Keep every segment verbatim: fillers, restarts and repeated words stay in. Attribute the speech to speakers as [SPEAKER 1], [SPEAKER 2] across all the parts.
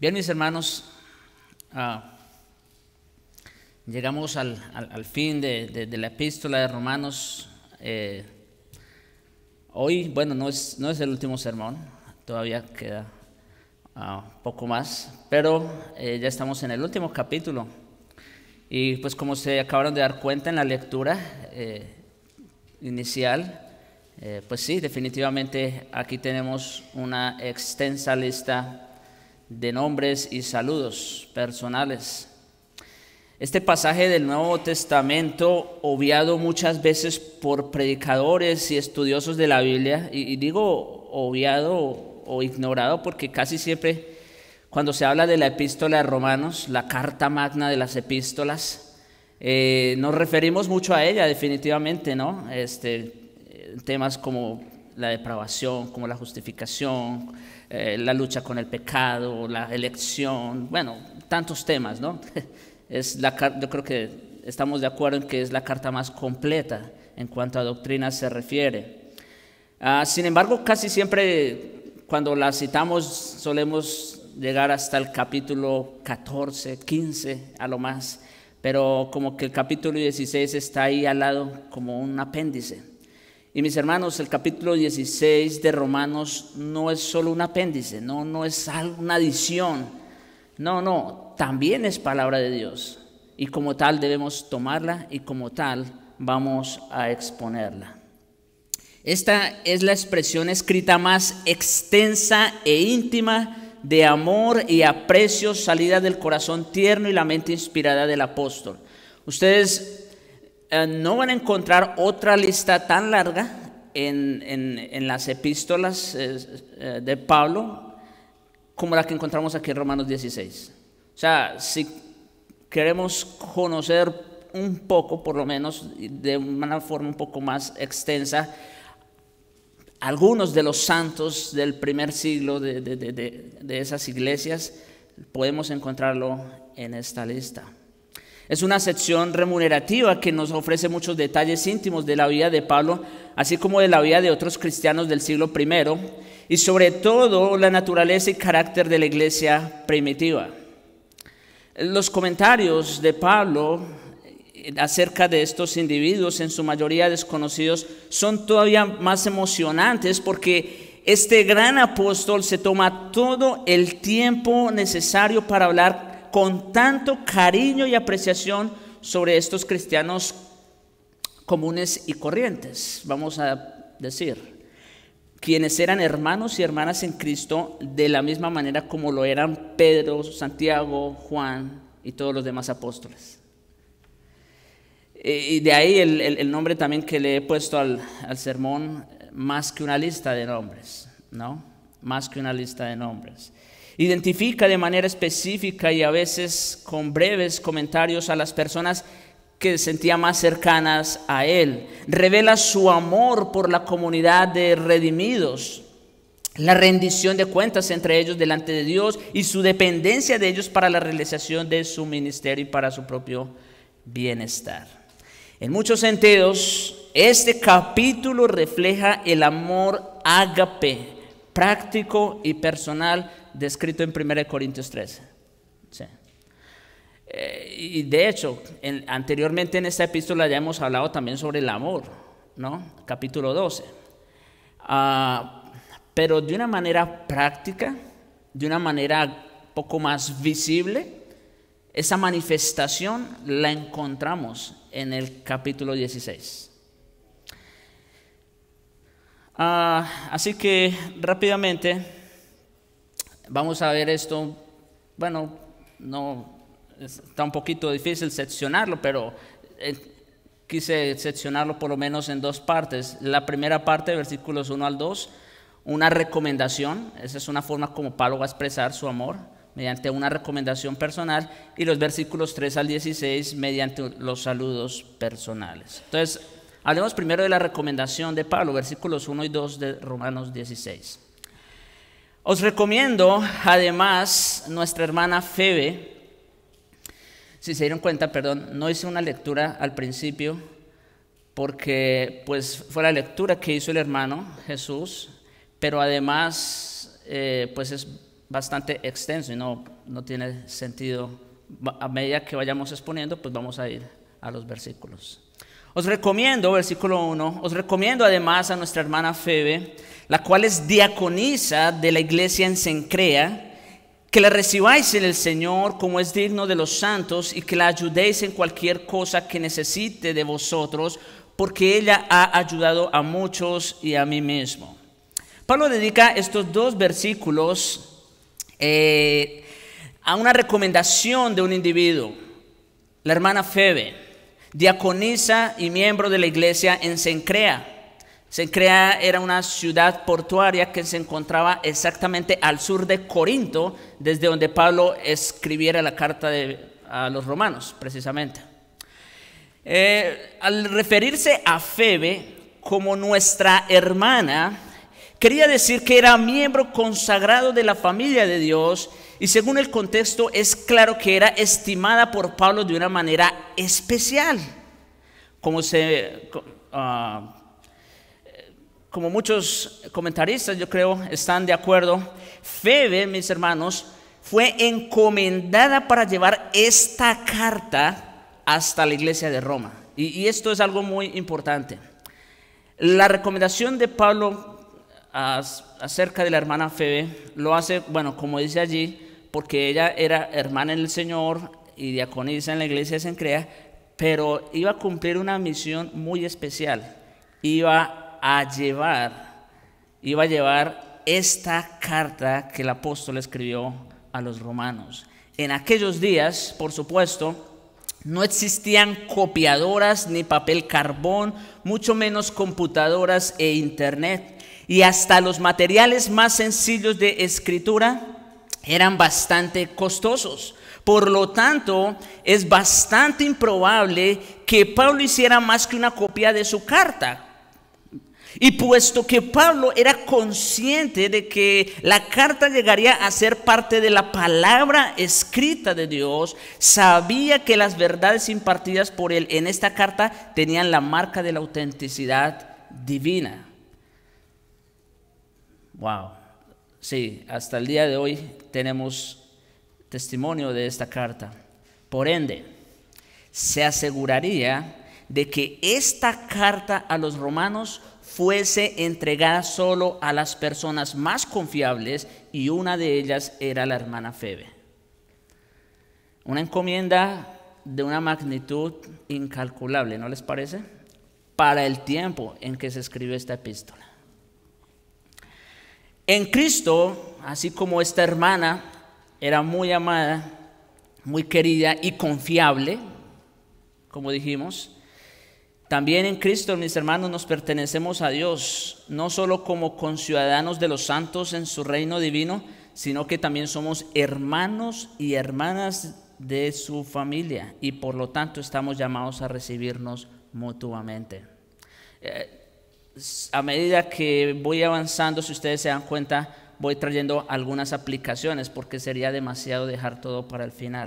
[SPEAKER 1] Bien, mis hermanos, uh, llegamos al, al, al fin de, de, de la epístola de Romanos. Eh, hoy, bueno, no es, no es el último sermón, todavía queda uh, poco más, pero eh, ya estamos en el último capítulo. Y pues como se acabaron de dar cuenta en la lectura eh, inicial, eh, pues sí, definitivamente aquí tenemos una extensa lista de nombres y saludos personales. Este pasaje del Nuevo Testamento, obviado muchas veces por predicadores y estudiosos de la Biblia, y, y digo obviado o, o ignorado porque casi siempre cuando se habla de la epístola de Romanos, la carta magna de las epístolas, eh, nos referimos mucho a ella definitivamente, ¿no? Este, temas como la depravación, como la justificación, eh, la lucha con el pecado, la elección, bueno, tantos temas, ¿no? Es la, yo creo que estamos de acuerdo en que es la carta más completa en cuanto a doctrina se refiere. Uh, sin embargo, casi siempre cuando la citamos solemos llegar hasta el capítulo catorce, quince a lo más, pero como que el capítulo dieciséis está ahí al lado como un apéndice. Y mis hermanos, el capítulo dieciséis de Romanos no es solo un apéndice, no, no es una adición, no, no, también es palabra de Dios. Y como tal debemos tomarla y como tal vamos a exponerla. Esta es la expresión escrita más extensa e íntima de amor y aprecio salida del corazón tierno y la mente inspirada del apóstol. Ustedes eh, no van a encontrar otra lista tan larga en, en, en las epístolas eh, eh, de Pablo como la que encontramos aquí en Romanos dieciséis. O sea, si queremos conocer un poco, por lo menos de una forma un poco más extensa, algunos de los santos del primer siglo de, de, de, de, de esas iglesias, podemos encontrarlo en esta lista. Es una sección remunerativa que nos ofrece muchos detalles íntimos de la vida de Pablo, así como de la vida de otros cristianos del siglo primero, y sobre todo la naturaleza y carácter de la iglesia primitiva. Los comentarios de Pablo acerca de estos individuos, en su mayoría desconocidos, son todavía más emocionantes porque este gran apóstol se toma todo el tiempo necesario para hablar con tanto cariño y apreciación sobre estos cristianos comunes y corrientes, vamos a decir, quienes eran hermanos y hermanas en Cristo de la misma manera como lo eran Pedro, Santiago, Juan y todos los demás apóstoles. Y de ahí el, el, el nombre también que le he puesto al, al sermón, más que una lista de nombres, ¿no? Más que una lista de nombres. Identifica de manera específica y a veces con breves comentarios a las personas que sentía más cercanas a él. Revela su amor por la comunidad de redimidos, la rendición de cuentas entre ellos delante de Dios y su dependencia de ellos para la realización de su ministerio y para su propio bienestar. En muchos sentidos, este capítulo refleja el amor ágape, práctico y personal, descrito en primera Corintios trece. Sí. Eh, y de hecho, en, anteriormente en esta epístola ya hemos hablado también sobre el amor, ¿no? Capítulo doce. Uh, pero de una manera práctica, de una manera poco más visible, esa manifestación la encontramos en el capítulo dieciséis. Uh, así que rápidamente vamos a ver esto. Bueno, no está un poquito difícil seccionarlo, pero eh, quise seccionarlo por lo menos en dos partes. La primera parte, versículos uno al dos, una recomendación. Esa es una forma como Pablo va a expresar su amor, mediante una recomendación personal, y los versículos tres al dieciséis mediante los saludos personales. Entonces, hablemos primero de la recomendación de Pablo, versículos uno y dos de Romanos dieciséis. Os recomiendo, además, nuestra hermana Febe. Si se dieron cuenta, perdón, no hice una lectura al principio, porque pues fue la lectura que hizo el hermano Jesús, pero además, eh, pues es bastante extenso y no no tiene sentido. A medida que vayamos exponiendo, pues vamos a ir a los versículos. Os recomiendo, versículo uno, os recomiendo además a nuestra hermana Febe, la cual es diaconisa de la iglesia en Cencrea, que la recibáis en el Señor como es digno de los santos y que la ayudéis en cualquier cosa que necesite de vosotros, porque ella ha ayudado a muchos y a mí mismo. Pablo dedica estos dos versículos eh, a una recomendación de un individuo, la hermana Febe, diaconisa y miembro de la iglesia en Cencrea. Cencrea era una ciudad portuaria que se encontraba exactamente al sur de Corinto, desde donde Pablo escribiera la carta de, a los romanos, precisamente. Eh, al referirse a Febe como nuestra hermana, quería decir que era miembro consagrado de la familia de Dios, y según el contexto es claro que era estimada por Pablo de una manera especial, como se... Uh, Como muchos comentaristas, yo creo, están de acuerdo, Febe, mis hermanos, fue encomendada para llevar esta carta hasta la iglesia de Roma. Y, y esto es algo muy importante. La recomendación de Pablo as, acerca de la hermana Febe lo hace, bueno, como dice allí, porque ella era hermana en el Señor y diaconisa en la iglesia de Cencrea, pero iba a cumplir una misión muy especial. Iba a llevar, iba a llevar esta carta que el apóstol escribió a los romanos. En aquellos días, por supuesto, no existían copiadoras ni papel carbón, mucho menos computadoras e internet. Y hasta los materiales más sencillos de escritura eran bastante costosos. Por lo tanto, es bastante improbable que Pablo hiciera más que una copia de su carta. Y puesto que Pablo era consciente de que la carta llegaría a ser parte de la palabra escrita de Dios, sabía que las verdades impartidas por él en esta carta tenían la marca de la autenticidad divina. Wow. Sí, hasta el día de hoy tenemos testimonio de esta carta. Por ende, se aseguraría de que esta carta a los romanos fuese entregada solo a las personas más confiables, y una de ellas era la hermana Febe. Una encomienda de una magnitud incalculable, ¿no les parece? Para el tiempo en que se escribió esta epístola. En Cristo, así como esta hermana era muy amada, muy querida y confiable, como dijimos, también en Cristo, mis hermanos, nos pertenecemos a Dios, no solo como conciudadanos de los santos en su reino divino, sino que también somos hermanos y hermanas de su familia, y por lo tanto estamos llamados a recibirnos mutuamente. Eh, a medida que voy avanzando, si ustedes se dan cuenta, voy trayendo algunas aplicaciones, porque sería demasiado dejar todo para el final.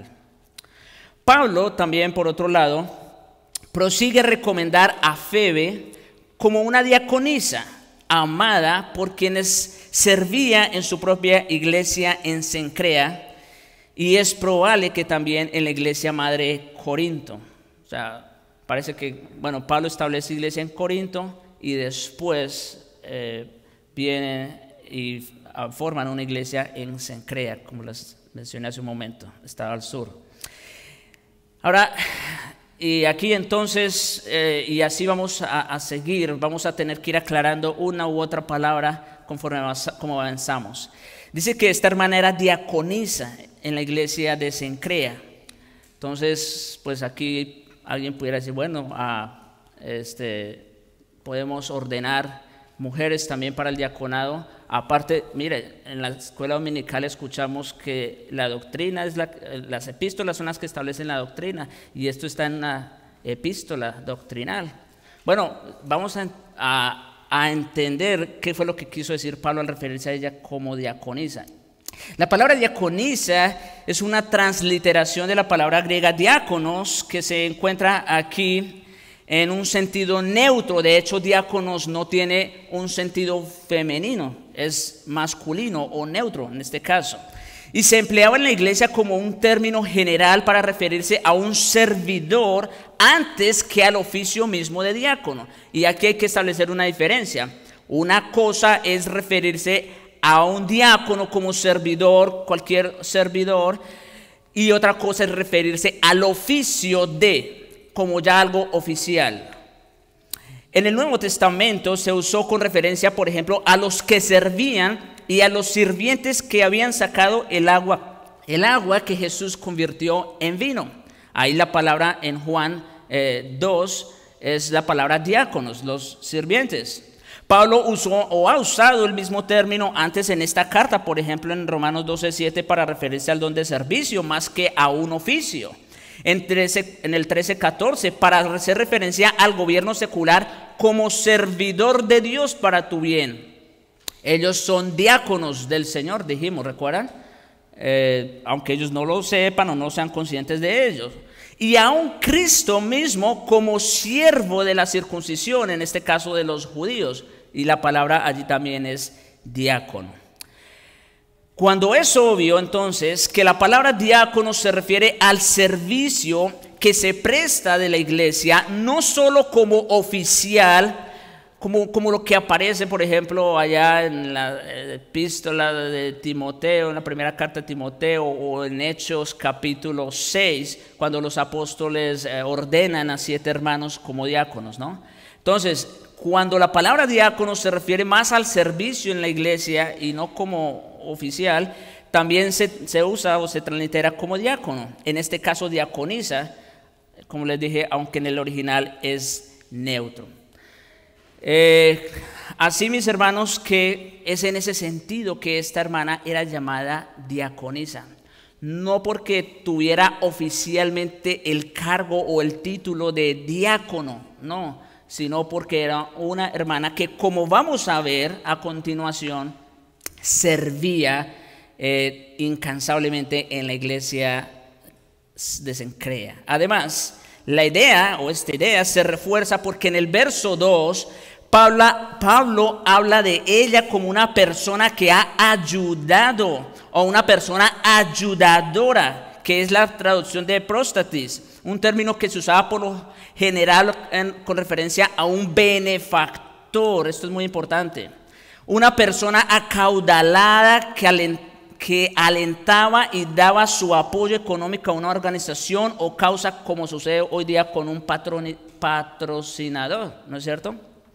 [SPEAKER 1] Pablo también, por otro lado, prosigue a recomendar a Febe como una diaconisa amada por quienes servía en su propia iglesia en Cencrea, y es probable que también en la iglesia madre Corinto. O sea, parece que, bueno, Pablo establece iglesia en Corinto y después eh, vienen y forman una iglesia en Cencrea, como les mencioné hace un momento, estaba al sur. Ahora, y aquí entonces, eh, y así vamos a, a seguir, vamos a tener que ir aclarando una u otra palabra conforme avanza, como avanzamos. Dice que esta hermana era diaconisa en la iglesia de Cencrea. Entonces, pues aquí alguien pudiera decir, bueno, ah, este, podemos ordenar mujeres también para el diaconado. Aparte, mire, en la escuela dominical escuchamos que la doctrina es la, las epístolas son las que establecen la doctrina, y esto está en una epístola doctrinal. Bueno, vamos a, a, a entender qué fue lo que quiso decir Pablo al referirse a ella como diaconisa. La palabra diaconisa es una transliteración de la palabra griega diáconos, que se encuentra aquí en un sentido neutro. De hecho, diáconos no tiene un sentido femenino, es masculino o neutro en este caso. y se empleaba en la iglesia como un término general para referirse a un servidor antes que al oficio mismo de diácono. Y aquí hay que establecer una diferencia. Una cosa es referirse a un diácono como servidor, cualquier servidor, y otra cosa es referirse al oficio de, como ya algo oficial. En el Nuevo Testamento se usó con referencia, por ejemplo, a los que servían y a los sirvientes que habían sacado el agua, el agua que Jesús convirtió en vino. Ahí la palabra en Juan eh, dos es la palabra diáconos, los sirvientes. Pablo usó o ha usado el mismo término antes en esta carta, por ejemplo en Romanos doce siete, para referirse al don de servicio más que a un oficio. En, trece, en el trece catorce, para hacer referencia al gobierno secular como servidor de Dios para tu bien. Ellos son diáconos del Señor, dijimos, ¿recuerdan? Eh, aunque ellos no lo sepan o no sean conscientes de ellos. Y aún Cristo mismo como siervo de la circuncisión, en este caso de los judíos. Y la palabra allí también es diácono. Cuando es obvio entonces que la palabra diácono se refiere al servicio que se presta de la iglesia, no solo como oficial, Como, como lo que aparece, por ejemplo, allá en la epístola de Timoteo, en la primera carta de Timoteo, o en Hechos capítulo seis, cuando los apóstoles eh, ordenan a siete hermanos como diáconos, ¿no? Entonces, cuando la palabra diácono se refiere más al servicio en la iglesia y no como oficial, también se, se usa o se translitera como diácono. En este caso, diaconisa, como les dije, aunque en el original es neutro. Eh, así, mis hermanos, que es en ese sentido que esta hermana era llamada diaconisa, no porque tuviera oficialmente el cargo o el título de diácono, no, sino porque era una hermana que, como vamos a ver a continuación, servía eh, incansablemente en la iglesia de Cencrea. Además, la idea o esta idea se refuerza porque en el verso dos Pablo, Pablo habla de ella como una persona que ha ayudado o una persona ayudadora, que es la traducción de prostatis, un término que se usaba por lo general en, con referencia a un benefactor. Esto es muy importante. Una persona acaudalada que alentaba que alentaba y daba su apoyo económico a una organización o causa, como sucede hoy día con un patroni, patrocinador, ¿no es cierto?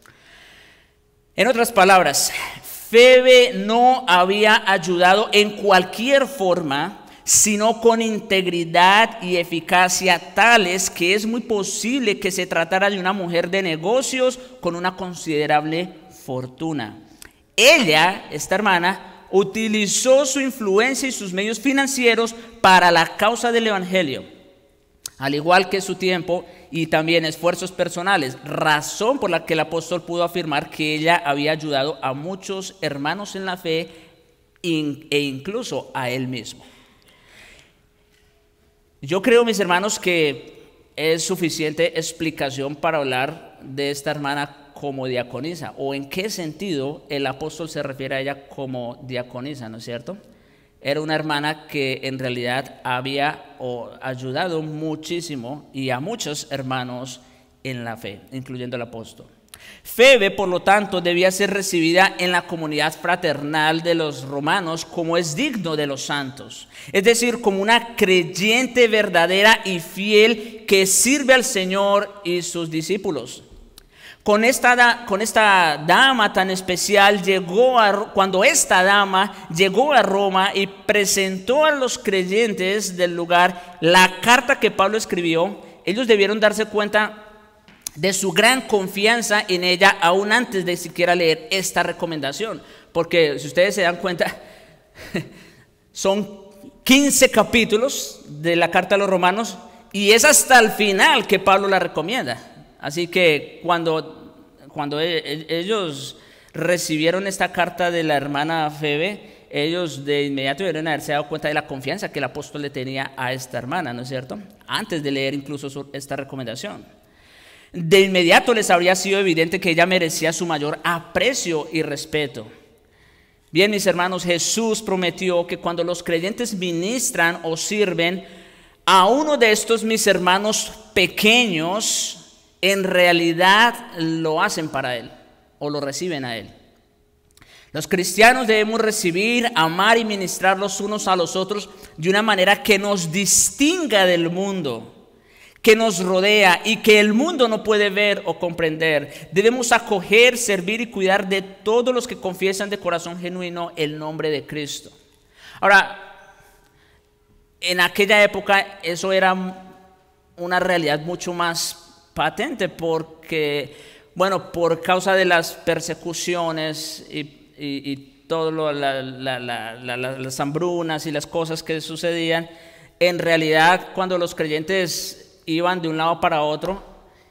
[SPEAKER 1] En otras palabras, Febe no había ayudado en cualquier forma, sino con integridad y eficacia tales que es muy posible que se tratara de una mujer de negocios con una considerable fortuna. Ella, esta hermana, utilizó su influencia y sus medios financieros para la causa del evangelio, al igual que su tiempo y también esfuerzos personales, razón por la que el apóstol pudo afirmar que ella había ayudado a muchos hermanos en la fe e incluso a él mismo. Yo creo, mis hermanos, que es suficiente explicación para hablar de esta hermana como diaconisa, o en qué sentido el apóstol se refiere a ella como diaconisa, ¿no es cierto? Era una hermana que en realidad había o, ayudado muchísimo y a muchos hermanos en la fe, incluyendo el apóstol. Febe, por lo tanto, debía ser recibida en la comunidad fraternal de los romanos como es digno de los santos, es decir, como una creyente verdadera y fiel que sirve al Señor y sus discípulos. Con esta, con esta dama tan especial, llegó a, cuando esta dama llegó a Roma y presentó a los creyentes del lugar la carta que Pablo escribió, ellos debieron darse cuenta de su gran confianza en ella aún antes de siquiera leer esta recomendación. Porque si ustedes se dan cuenta, son quince capítulos de la carta a los romanos y es hasta el final que Pablo la recomienda. Así que cuando, cuando ellos recibieron esta carta de la hermana Febe, ellos de inmediato debieron haberse dado cuenta de la confianza que el apóstol le tenía a esta hermana, ¿no es cierto? Antes de leer incluso esta recomendación. De inmediato les habría sido evidente que ella merecía su mayor aprecio y respeto. Bien, mis hermanos, Jesús prometió que cuando los creyentes ministran o sirven a uno de estos mis hermanos pequeños, en realidad lo hacen para Él o lo reciben a Él. Los cristianos debemos recibir, amar y ministrar los unos a los otros de una manera que nos distinga del mundo que nos rodea y que el mundo no puede ver o comprender. Debemos acoger, servir y cuidar de todos los que confiesan de corazón genuino el nombre de Cristo. Ahora, en aquella época eso era una realidad mucho más patente porque, bueno, por causa de las persecuciones y, y, y todo lo, la, la, la, la, las hambrunas y las cosas que sucedían, en realidad cuando los creyentes iban de un lado para otro,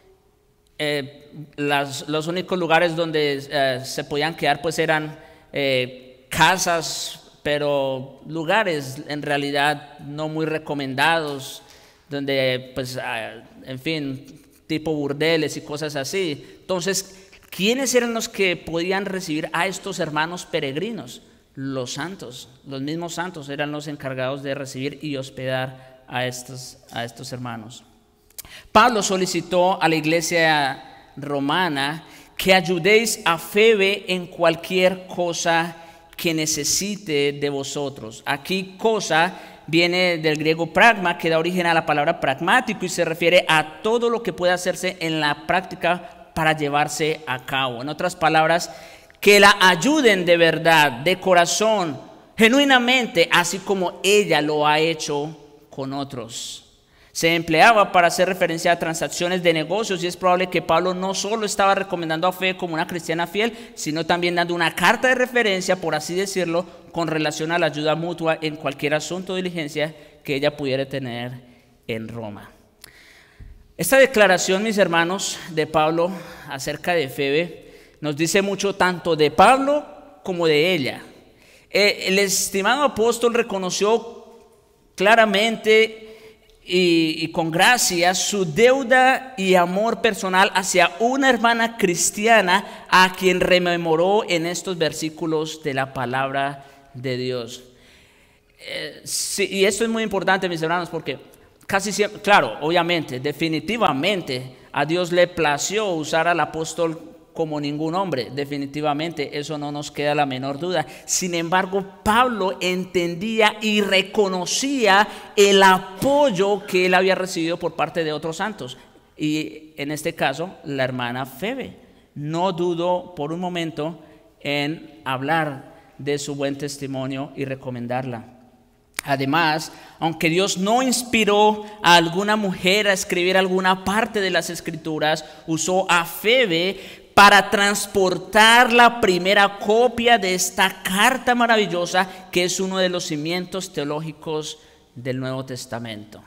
[SPEAKER 1] eh, las, los únicos lugares donde eh, se podían quedar pues eran eh, casas, pero lugares en realidad no muy recomendados, donde pues eh, en fin, tipo burdeles y cosas así. Entonces, ¿quiénes eran los que podían recibir a estos hermanos peregrinos? Los santos, los mismos santos eran los encargados de recibir y hospedar a estos, a estos hermanos. Pablo solicitó a la iglesia romana que ayudéis a Febe en cualquier cosa que necesite de vosotros. Aquí cosa viene del griego pragma, que da origen a la palabra pragmático y se refiere a todo lo que puede hacerse en la práctica para llevarse a cabo. En otras palabras, que la ayuden de verdad, de corazón, genuinamente, así como ella lo ha hecho con otros. Se empleaba para hacer referencia a transacciones de negocios y es probable que Pablo no solo estaba recomendando a Febe como una cristiana fiel, sino también dando una carta de referencia, por así decirlo, con relación a la ayuda mutua en cualquier asunto o diligencia que ella pudiera tener en Roma. Esta declaración, mis hermanos, de Pablo acerca de Febe nos dice mucho tanto de Pablo como de ella. El estimado apóstol reconoció claramente Y, y con gracia su deuda y amor personal hacia una hermana cristiana a quien rememoró en estos versículos de la palabra de Dios. Eh, sí, y esto es muy importante, mis hermanos, porque casi siempre, claro, obviamente, definitivamente a Dios le plació usar al apóstol como ningún hombre, definitivamente, eso no nos queda la menor duda. Sin embargo, Pablo entendía y reconocía el apoyo que él había recibido por parte de otros santos, y en este caso, la hermana Febe. No dudó por un momento en hablar de su buen testimonio y recomendarla. Además, aunque Dios no inspiró a alguna mujer a escribir alguna parte de las Escrituras, usó a Febe para transportar la primera copia de esta carta maravillosa que es uno de los cimientos teológicos del Nuevo Testamento.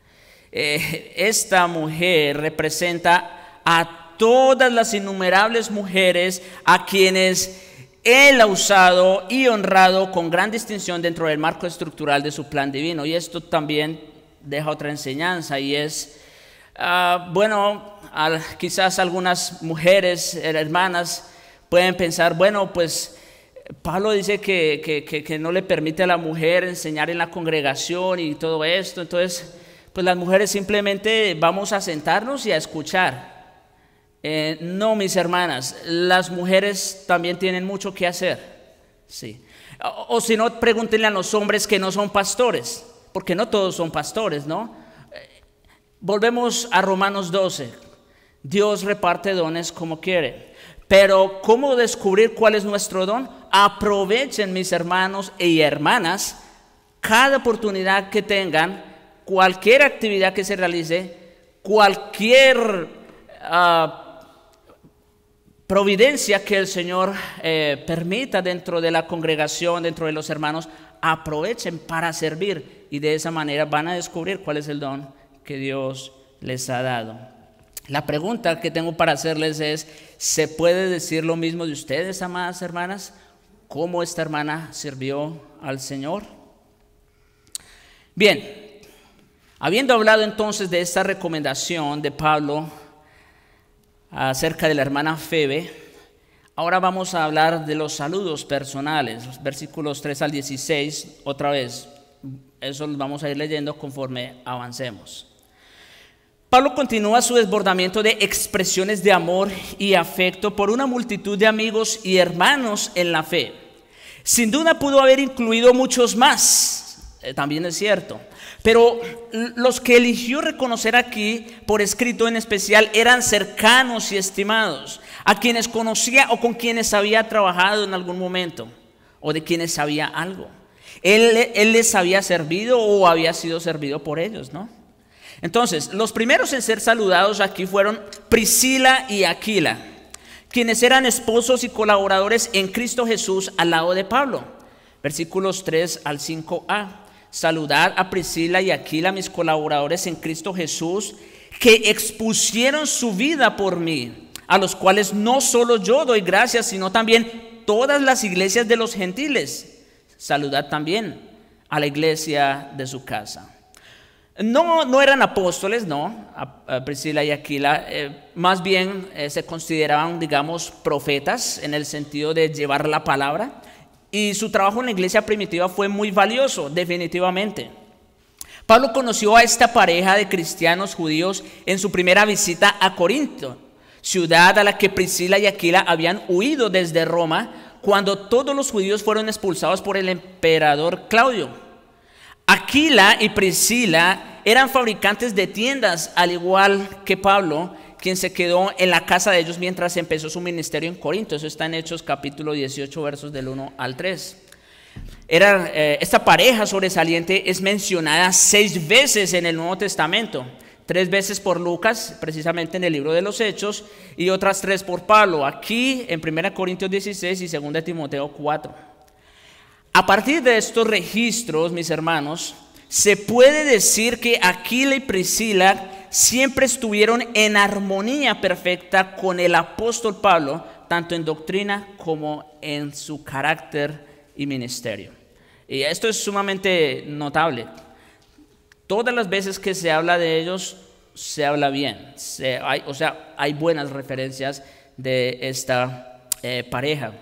[SPEAKER 1] Eh, esta mujer representa a todas las innumerables mujeres a quienes Él ha usado y honrado con gran distinción dentro del marco estructural de su plan divino. Y esto también deja otra enseñanza y es, uh, bueno, al, quizás algunas mujeres, hermanas, pueden pensar, bueno, pues Pablo dice que, que, que, que no le permite a la mujer enseñar en la congregación y todo esto, entonces, pues las mujeres simplemente vamos a sentarnos y a escuchar. Eh, no, mis hermanas, las mujeres también tienen mucho que hacer, sí. O, o si no, pregúntenle a los hombres que no son pastores, porque no todos son pastores, ¿no? Eh, volvemos a Romanos doce. Dios reparte dones como quiere, pero ¿cómo descubrir cuál es nuestro don? Aprovechen, mis hermanos y hermanas, cada oportunidad que tengan, cualquier actividad que se realice, cualquier uh, providencia que el Señor eh, permita dentro de la congregación, dentro de los hermanos, aprovechen para servir y de esa manera van a descubrir cuál es el don que Dios les ha dado. La pregunta que tengo para hacerles es, ¿se puede decir lo mismo de ustedes, amadas hermanas? ¿Cómo esta hermana sirvió al Señor? Bien, habiendo hablado entonces de esta recomendación de Pablo acerca de la hermana Febe, Ahora vamos a hablar de los saludos personales, los versículos tres al dieciséis, otra vez. Eso lo vamos a ir leyendo conforme avancemos. Pablo continúa su desbordamiento de expresiones de amor y afecto por una multitud de amigos y hermanos en la fe. Sin duda pudo haber incluido muchos más, eh, también es cierto. Pero los que eligió reconocer aquí por escrito en especial eran cercanos y estimados, a quienes conocía o con quienes había trabajado en algún momento, o de quienes sabía algo. Él, él les había servido o había sido servido por ellos, ¿no? Entonces, los primeros en ser saludados aquí fueron Priscila y Aquila, quienes eran esposos y colaboradores en Cristo Jesús al lado de Pablo. Versículos tres al cinco a. Saludad a Priscila y Aquila, mis colaboradores en Cristo Jesús, que expusieron su vida por mí, a los cuales no solo yo doy gracias, sino también todas las iglesias de los gentiles. Saludad también a la iglesia de su casa. No, no eran apóstoles, no, a, a Priscila y Aquila, eh, más bien eh, se consideraban, digamos, profetas en el sentido de llevar la palabra, y su trabajo en la iglesia primitiva fue muy valioso, definitivamente. Pablo conoció a esta pareja de cristianos judíos en su primera visita a Corinto, ciudad a la que Priscila y Aquila habían huido desde Roma cuando todos los judíos fueron expulsados por el emperador Claudio. Aquila y Priscila eran fabricantes de tiendas, al igual que Pablo, quien se quedó en la casa de ellos mientras empezó su ministerio en Corinto. Eso está en Hechos capítulo dieciocho, versos del uno al tres. Era, eh, esta pareja sobresaliente es mencionada seis veces en el Nuevo Testamento. Tres veces por Lucas, precisamente en el libro de los Hechos, y otras tres por Pablo, aquí en primera Corintios dieciséis y segunda Timoteo cuatro. A partir de estos registros, mis hermanos, se puede decir que Aquila y Priscila siempre estuvieron en armonía perfecta con el apóstol Pablo, tanto en doctrina como en su carácter y ministerio. Y esto es sumamente notable. Todas las veces que se habla de ellos, se habla bien. Se, hay, o sea, hay buenas referencias de esta eh, pareja.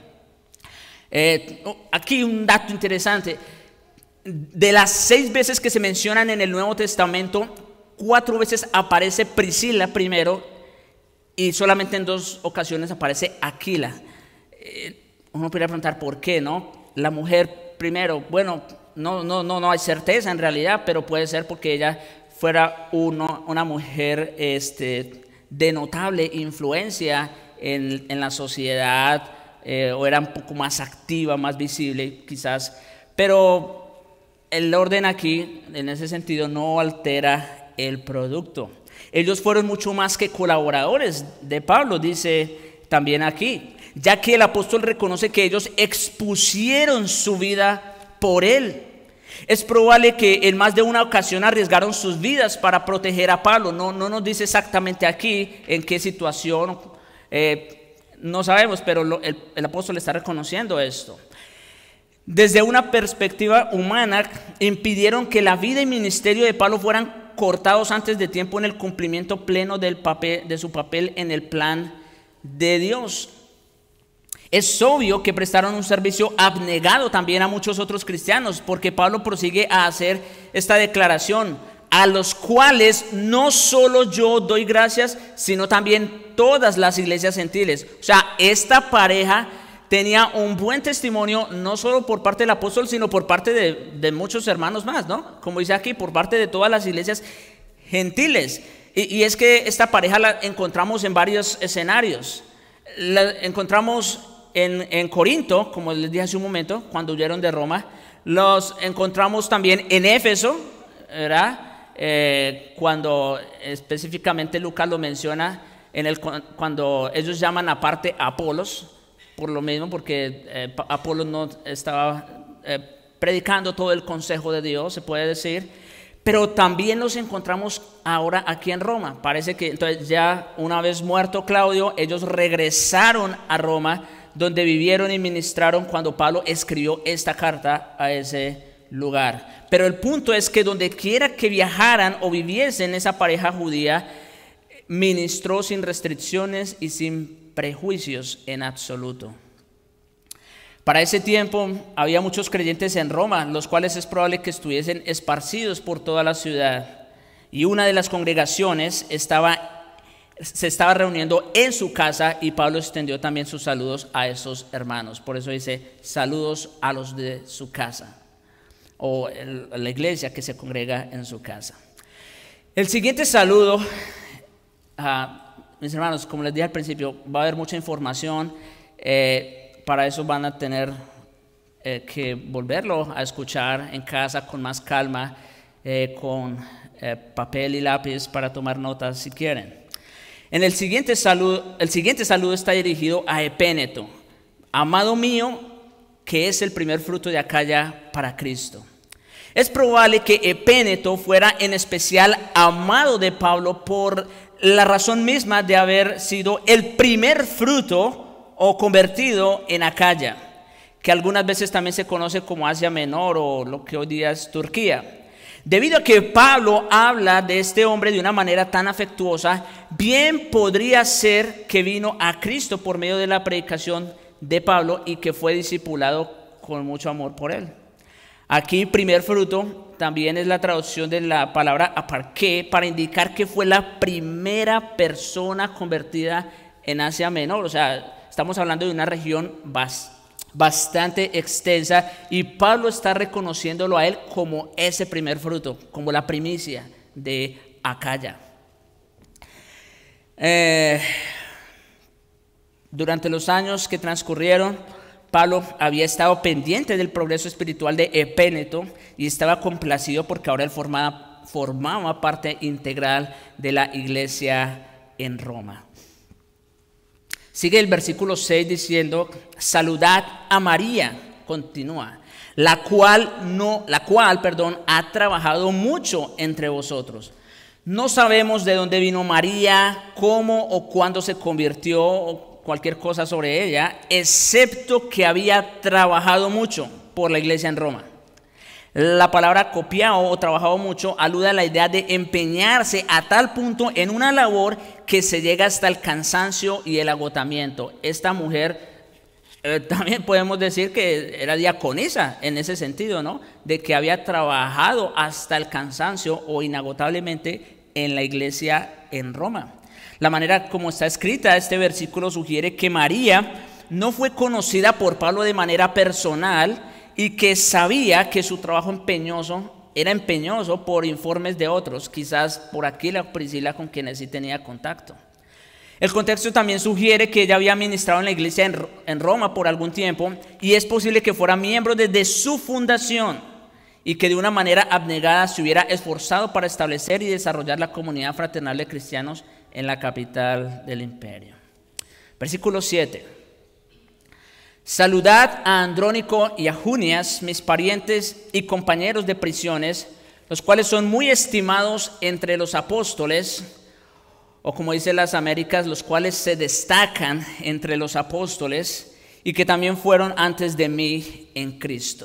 [SPEAKER 1] Eh, aquí un dato interesante. De las seis veces que se mencionan en el Nuevo Testamento, cuatro veces aparece Priscila primero y solamente en dos ocasiones aparece Aquila. Eh, uno podría preguntar por qué, ¿no? La mujer primero, bueno, no, no, no, no hay certeza en realidad, pero puede ser porque ella fuera uno, una mujer este, de notable influencia en, en la sociedad, eh, o era un poco más activa, más visible quizás, pero el orden aquí, en ese sentido, no altera el producto. Ellos fueron mucho más que colaboradores de Pablo, dice también aquí, ya que el apóstol reconoce que ellos expusieron su vida por él. Es probable que en más de una ocasión arriesgaron sus vidas para proteger a Pablo. No, no nos dice exactamente aquí en qué situación, eh, no sabemos, pero lo, el, el apóstol está reconociendo esto. Desde una perspectiva humana, impidieron que la vida y ministerio de Pablo fueran cortados antes de tiempo en el cumplimiento pleno del papel, de su papel en el plan de Dios. Es obvio que prestaron un servicio abnegado también a muchos otros cristianos, porque Pablo prosigue a hacer esta declaración, a los cuales no solo yo doy gracias, sino también todas las iglesias gentiles. O sea, esta pareja tenía un buen testimonio, no solo por parte del apóstol, sino por parte de, de muchos hermanos más, ¿no? Como dice aquí, por parte de todas las iglesias gentiles. Y, y es que esta pareja la encontramos en varios escenarios. La encontramos en, en Corinto, como les dije hace un momento, cuando huyeron de Roma. Los encontramos también en Éfeso, ¿verdad? Eh, cuando específicamente Lucas lo menciona, en el, cuando ellos llaman aparte a Apolos, por lo mismo, porque eh, Apolos no estaba eh, predicando todo el consejo de Dios, se puede decir, pero también los encontramos ahora aquí en Roma. Parece que entonces ya una vez muerto Claudio, ellos regresaron a Roma, donde vivieron y ministraron cuando Pablo escribió esta carta a ese lugar. Pero el punto es que donde quiera que viajaran o viviesen esa pareja judía, ministró sin restricciones y sin prejuicios en absoluto. Para ese tiempo había muchos creyentes en Roma, los cuales es probable que estuviesen esparcidos por toda la ciudad. Y una de las congregaciones estaba, se estaba reuniendo en su casa y Pablo extendió también sus saludos a esos hermanos. Por eso dice, saludos a los de su casa, o el, la iglesia que se congrega en su casa. El siguiente saludo, uh, mis hermanos, como les dije al principio, va a haber mucha información. Eh, para eso van a tener eh, que volverlo a escuchar en casa con más calma, eh, con eh, papel y lápiz para tomar notas si quieren. En el siguiente saludo, el siguiente saludo está dirigido a Epéneto, amado mío, que es el primer fruto de Acaya para Cristo. Es probable que Epéneto fuera en especial amado de Pablo por la razón misma de haber sido el primer fruto o convertido en Acaya, que algunas veces también se conoce como Asia Menor o lo que hoy día es Turquía. Debido a que Pablo habla de este hombre de una manera tan afectuosa, bien podría ser que vino a Cristo por medio de la predicación de Pablo y que fue discipulado con mucho amor por él. Aquí, primer fruto, también es la traducción de la palabra aparqué para indicar que fue la primera persona convertida en Asia Menor. O sea, estamos hablando de una región bastante extensa y Pablo está reconociéndolo a él como ese primer fruto, como la primicia de Acaya. Eh, durante los años que transcurrieron, Pablo había estado pendiente del progreso espiritual de Epéneto y estaba complacido porque ahora él formaba, formaba parte integral de la iglesia en Roma. Sigue el versículo seis diciendo, saludad a María, continúa, la cual, no, la cual perdón, ha trabajado mucho entre vosotros. No sabemos de dónde vino María, cómo o cuándo se convirtió, o cualquier cosa sobre ella, excepto que había trabajado mucho por la iglesia en Roma. La palabra copiado o trabajado mucho alude a la idea de empeñarse a tal punto en una labor que se llega hasta el cansancio y el agotamiento. Esta mujer eh, también podemos decir que era diaconisa en ese sentido, ¿no? De que había trabajado hasta el cansancio o inagotablemente en la iglesia en Roma. La manera como está escrita este versículo sugiere que María no fue conocida por Pablo de manera personal y que sabía que su trabajo empeñoso era empeñoso por informes de otros, quizás por Aquila o Priscila con quienes sí tenía contacto. El contexto también sugiere que ella había ministrado en la iglesia en, en Roma por algún tiempo y es posible que fuera miembro desde su fundación y que de una manera abnegada se hubiera esforzado para establecer y desarrollar la comunidad fraternal de cristianos en la capital del imperio. Versículo siete. Saludad a Andrónico y a Junias, mis parientes y compañeros de prisiones, los cuales son muy estimados entre los apóstoles, o como dice las Américas, los cuales se destacan entre los apóstoles y que también fueron antes de mí en Cristo.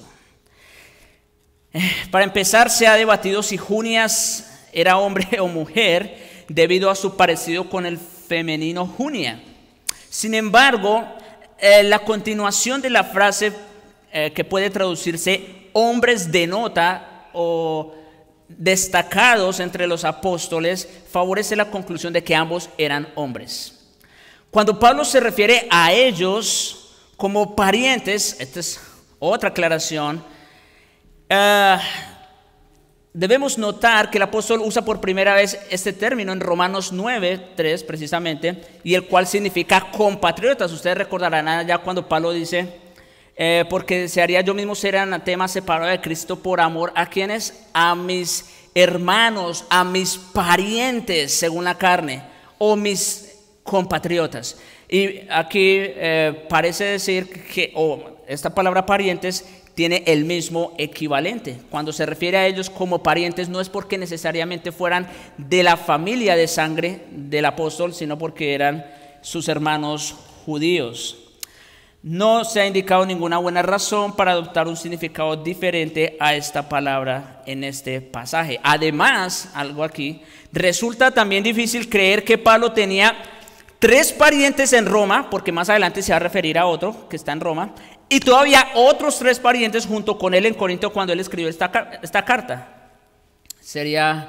[SPEAKER 1] Para empezar, se ha debatido si Junias era hombre o mujer debido a su parecido con el femenino Junia. Sin embargo, eh, la continuación de la frase eh, que puede traducirse hombres de nota o destacados entre los apóstoles favorece la conclusión de que ambos eran hombres. Cuando Pablo se refiere a ellos como parientes, esta es otra aclaración, uh, debemos notar que el apóstol usa por primera vez este término en Romanos nueve, tres precisamente, y el cual significa compatriotas. Ustedes recordarán allá cuando Pablo dice, eh, porque desearía yo mismo ser anatema separado de Cristo por amor a quienes, a mis hermanos, a mis parientes según la carne, o mis compatriotas. Y aquí eh, parece decir que, o oh, esta palabra parientes tiene el mismo equivalente. Cuando se refiere a ellos como parientes, no es porque necesariamente fueran de la familia de sangre del apóstol, sino porque eran sus hermanos judíos. No se ha indicado ninguna buena razón para adoptar un significado diferente a esta palabra en este pasaje. Además, algo aquí, resulta también difícil creer que Pablo tenía tres parientes en Roma, porque más adelante se va a referir a otro que está en Roma, y todavía otros tres parientes junto con él en Corinto cuando él escribió esta, esta carta. Sería,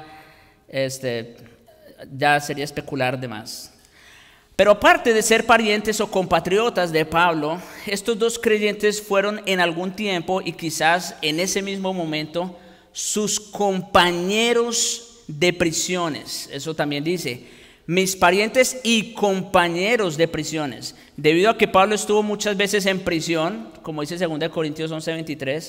[SPEAKER 1] este, ya sería especular de más. Pero aparte de ser parientes o compatriotas de Pablo, estos dos creyentes fueron en algún tiempo y quizás en ese mismo momento sus compañeros de prisiones. Eso también dice, mis parientes y compañeros de prisiones. Debido a que Pablo estuvo muchas veces en prisión, como dice segunda Corintios once veintitrés,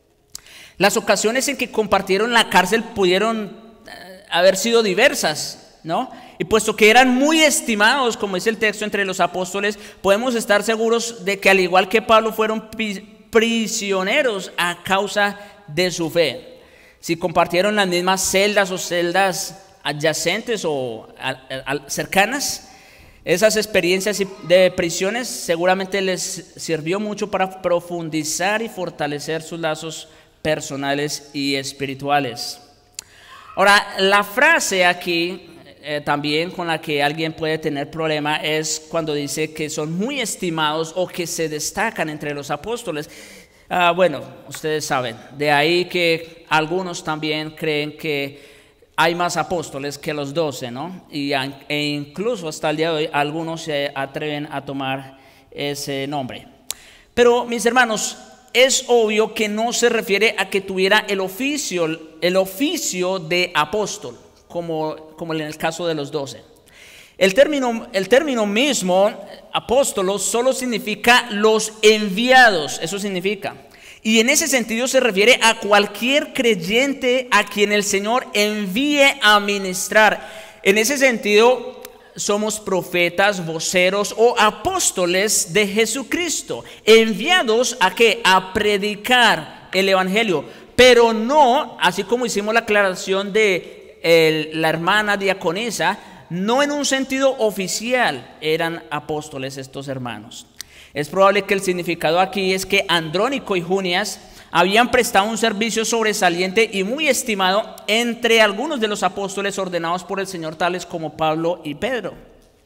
[SPEAKER 1] las ocasiones en que compartieron la cárcel pudieron eh, haber sido diversas, ¿no? Y puesto que eran muy estimados, como dice el texto, entre los apóstoles, podemos estar seguros de que al igual que Pablo fueron prisioneros a causa de su fe. Si compartieron las mismas celdas o celdas adyacentes o a, a, cercanas, esas experiencias de prisiones seguramente les sirvió mucho para profundizar y fortalecer sus lazos personales y espirituales. Ahora, la frase aquí eh, también con la que alguien puede tener problema es cuando dice que son muy estimados o que se destacan entre los apóstoles. Ah, bueno, ustedes saben, de ahí que algunos también creen que hay más apóstoles que los doce, ¿no? Y, e incluso hasta el día de hoy algunos se atreven a tomar ese nombre. Pero mis hermanos, es obvio que no se refiere a que tuviera el oficio, el oficio de apóstol, como, como en el caso de los doce. El término, el término mismo, apóstolos, solo significa los enviados, eso significa. Y en ese sentido se refiere a cualquier creyente a quien el Señor envíe a ministrar. En ese sentido, somos profetas, voceros o apóstoles de Jesucristo, enviados a ¿qué? A predicar el evangelio, pero no, así como hicimos la aclaración de el, la hermana diaconisa, no en un sentido oficial eran apóstoles estos hermanos. Es probable que el significado aquí es que Andrónico y Junias habían prestado un servicio sobresaliente y muy estimado entre algunos de los apóstoles ordenados por el Señor, tales como Pablo y Pedro.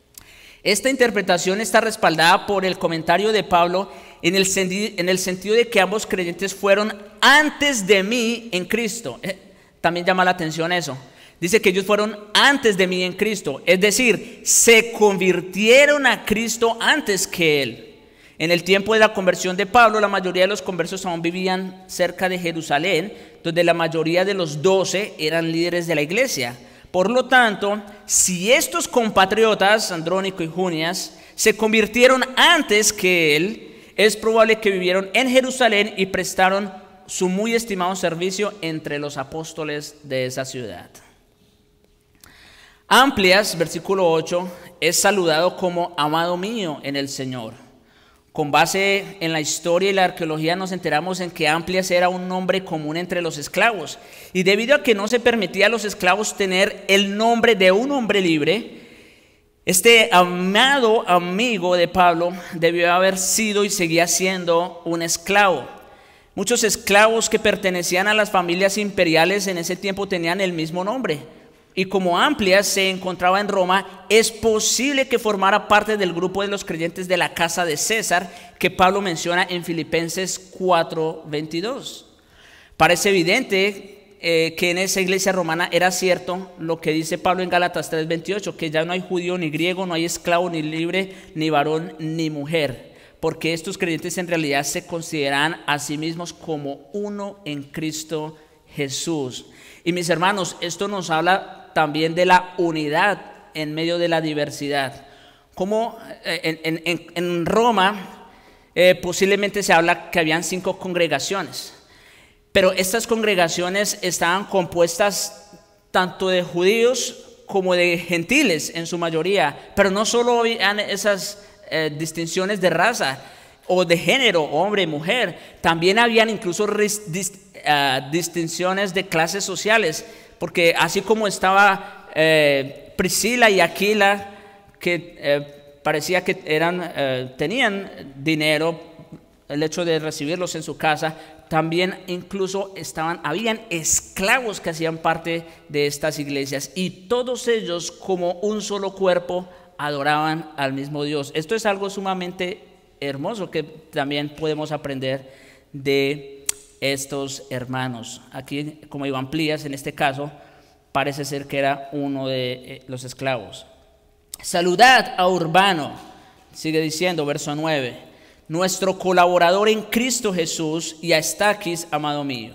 [SPEAKER 1] Esta interpretación está respaldada por el comentario de Pablo en el, en el sentido de que ambos creyentes fueron antes de mí en Cristo. Eh, también llama la atención eso. Dice que ellos fueron antes de mí en Cristo, es decir, se convirtieron a Cristo antes que Él. En el tiempo de la conversión de Pablo, la mayoría de los conversos aún vivían cerca de Jerusalén, donde la mayoría de los doce eran líderes de la iglesia. Por lo tanto, si estos compatriotas, Andrónico y Junias, se convirtieron antes que él, es probable que vivieron en Jerusalén y prestaron su muy estimado servicio entre los apóstoles de esa ciudad. Amplias, versículo ocho, es saludado como amado mío en el Señor. Con base en la historia y la arqueología nos enteramos en que Amplias era un nombre común entre los esclavos. Y debido a que no se permitía a los esclavos tener el nombre de un hombre libre, este amado amigo de Pablo debió haber sido y seguía siendo un esclavo. Muchos esclavos que pertenecían a las familias imperiales en ese tiempo tenían el mismo nombre. Y como Amplias se encontraba en Roma, es posible que formara parte del grupo de los creyentes de la casa de César que Pablo menciona en Filipenses cuatro veintidós. Parece evidente eh, que en esa iglesia romana era cierto lo que dice Pablo en Gálatas tres veintiocho, que ya no hay judío ni griego, no hay esclavo ni libre, ni varón ni mujer, porque estos creyentes en realidad se consideran a sí mismos como uno en Cristo Jesús. Y mis hermanos, esto nos habla también de la unidad en medio de la diversidad. Como en, en, en Roma eh, posiblemente se habla que habían cinco congregaciones, pero estas congregaciones estaban compuestas tanto de judíos como de gentiles en su mayoría, pero no solo habían esas eh, distinciones de raza o de género, hombre y mujer, también habían incluso dis, uh, distinciones de clases sociales. Porque así como estaba eh, Priscila y Aquila, que eh, parecía que eran, eh, tenían dinero, el hecho de recibirlos en su casa, también incluso estaban, habían esclavos que hacían parte de estas iglesias. Y todos ellos, como un solo cuerpo, adoraban al mismo Dios. Esto es algo sumamente hermoso que también podemos aprender de estos hermanos. Aquí, como Iván Plías, en este caso, parece ser que era uno de los esclavos. Saludad a Urbano, sigue diciendo, verso nueve, nuestro colaborador en Cristo Jesús, y a Estaquis, amado mío.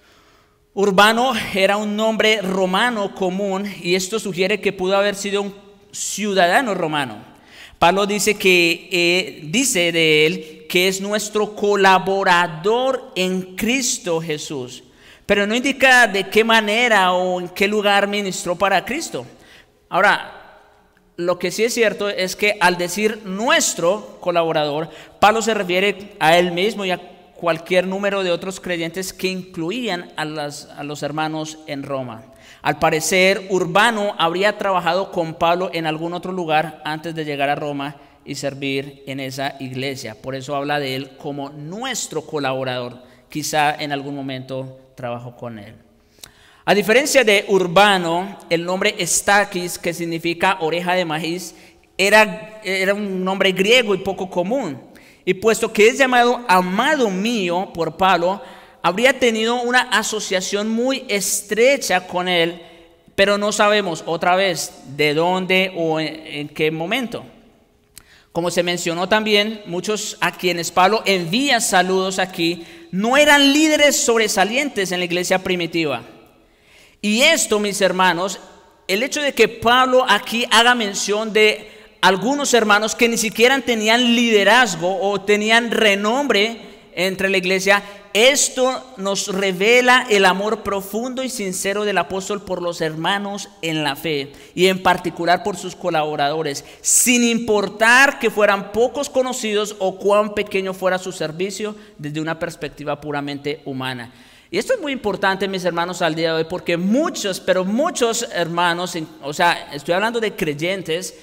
[SPEAKER 1] Urbano era un nombre romano común, y esto sugiere que pudo haber sido un ciudadano romano. Pablo dice que eh, dice de él que es nuestro colaborador en Cristo Jesús, pero no indica de qué manera o en qué lugar ministró para Cristo. Ahora, lo que sí es cierto es que al decir nuestro colaborador, Pablo se refiere a él mismo y a cualquier número de otros creyentes que incluían a, las, a los hermanos en Roma. Al parecer, Urbano habría trabajado con Pablo en algún otro lugar antes de llegar a Roma y servir en esa iglesia. Por eso habla de él como nuestro colaborador. Quizá en algún momento trabajó con él. A diferencia de Urbano, el nombre Estaquis, que significa oreja de maíz, era, era un nombre griego y poco común. Y puesto que es llamado amado mío por Pablo, habría tenido una asociación muy estrecha con él, pero no sabemos otra vez de dónde o en, en qué momento. Como se mencionó también, muchos a quienes Pablo envía saludos aquí no eran líderes sobresalientes en la iglesia primitiva. Y esto, mis hermanos, el hecho de que Pablo aquí haga mención de algunos hermanos que ni siquiera tenían liderazgo o tenían renombre entre la iglesia, esto nos revela el amor profundo y sincero del apóstol por los hermanos en la fe y en particular por sus colaboradores, sin importar que fueran pocos conocidos o cuán pequeño fuera su servicio desde una perspectiva puramente humana. Y esto es muy importante, mis hermanos, al día de hoy, porque muchos, pero muchos hermanos, o sea, estoy hablando de creyentes,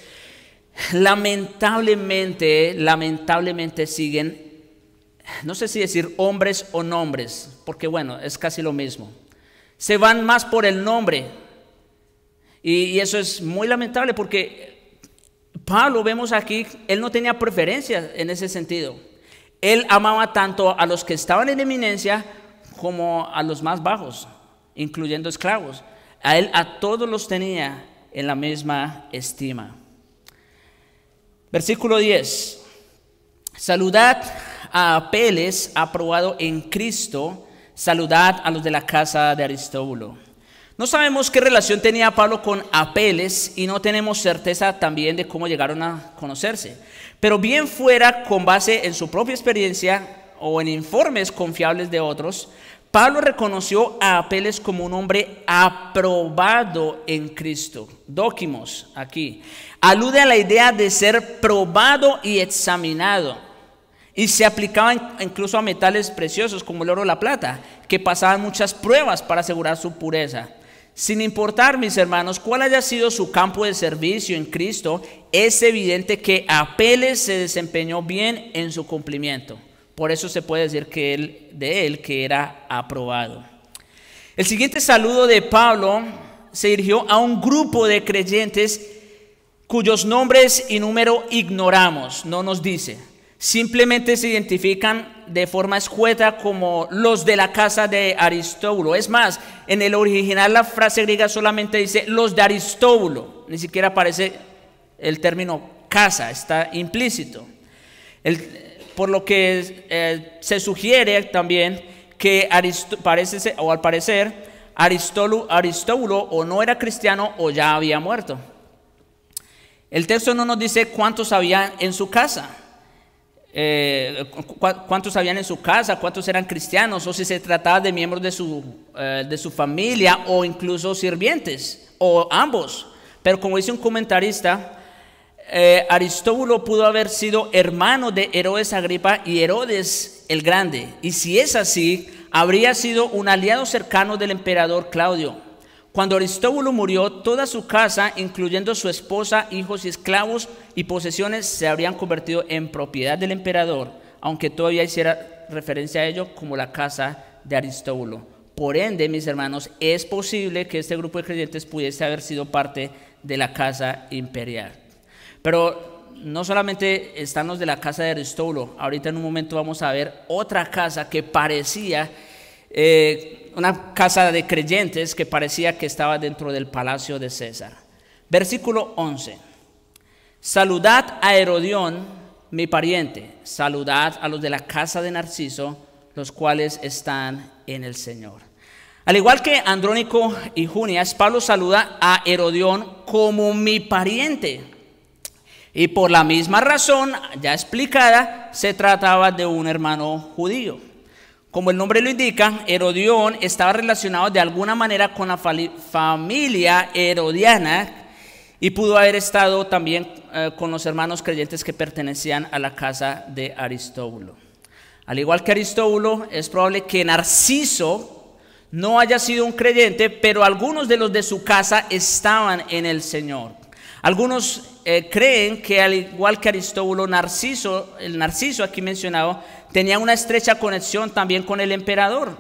[SPEAKER 1] lamentablemente, lamentablemente siguen, no sé si decir hombres o nombres, porque bueno, es casi lo mismo. Se van más por el nombre. Y, y eso es muy lamentable porque Pablo, vemos aquí, él no tenía preferencias en ese sentido. Él amaba tanto a los que estaban en eminencia como a los más bajos, incluyendo esclavos. A él, a todos los tenía en la misma estima. Versículo diez. Saludad a Apeles, aprobado en Cristo. Saludad a los de la casa de Aristóbulo. No sabemos qué relación tenía Pablo con Apeles y no tenemos certeza también de cómo llegaron a conocerse. Pero bien fuera con base en su propia experiencia o en informes confiables de otros, Pablo reconoció a Apeles como un hombre aprobado en Cristo. Dóquimos, aquí, alude a la idea de ser probado y examinado. Y se aplicaba incluso a metales preciosos como el oro o la plata, que pasaban muchas pruebas para asegurar su pureza. Sin importar, mis hermanos, cuál haya sido su campo de servicio en Cristo, es evidente que Apeles se desempeñó bien en su cumplimiento. Por eso se puede decir que él, de él que era aprobado. El siguiente saludo de Pablo se dirigió a un grupo de creyentes cuyos nombres y número ignoramos, no nos dice. Simplemente se identifican de forma escueta como los de la casa de Aristóbulo. Es más, en el original la frase griega solamente dice los de Aristóbulo. Ni siquiera aparece el término casa, está implícito. El, por lo que eh, se sugiere también que Arist parece, o al parecer Aristóbulo, Aristóbulo o no era cristiano o ya había muerto. El texto no nos dice cuántos había en su casa. Eh, cuántos habían en su casa, cuántos eran cristianos, o si se trataba de miembros de su, eh, de su familia o incluso sirvientes, o ambos. Pero como dice un comentarista, eh, Aristóbulo pudo haber sido hermano de Herodes Agripa y Herodes el Grande, y si es así, habría sido un aliado cercano del emperador Claudio. Cuando Aristóbulo murió, toda su casa, incluyendo su esposa, hijos y esclavos y posesiones, se habrían convertido en propiedad del emperador, aunque todavía hiciera referencia a ello como la casa de Aristóbulo. Por ende, mis hermanos, es posible que este grupo de creyentes pudiese haber sido parte de la casa imperial. Pero no solamente están los de la casa de Aristóbulo, ahorita en un momento vamos a ver otra casa que parecía, eh, una casa de creyentes que parecía que estaba dentro del palacio de César. Versículo once. Saludad a Herodión, mi pariente, saludad a los de la casa de Narciso, los cuales están en el Señor. Al igual que Andrónico y Junias, Pablo saluda a Herodión como mi pariente. Y por la misma razón, ya explicada, se trataba de un hermano judío. Como el nombre lo indica, Herodión estaba relacionado de alguna manera con la familia herodiana y pudo haber estado también eh, con los hermanos creyentes que pertenecían a la casa de Aristóbulo. Al igual que Aristóbulo, es probable que Narciso no haya sido un creyente, pero algunos de los de su casa estaban en el Señor. Algunos eh, creen que al igual que Aristóbulo, Narciso, el Narciso aquí mencionado, tenía una estrecha conexión también con el emperador.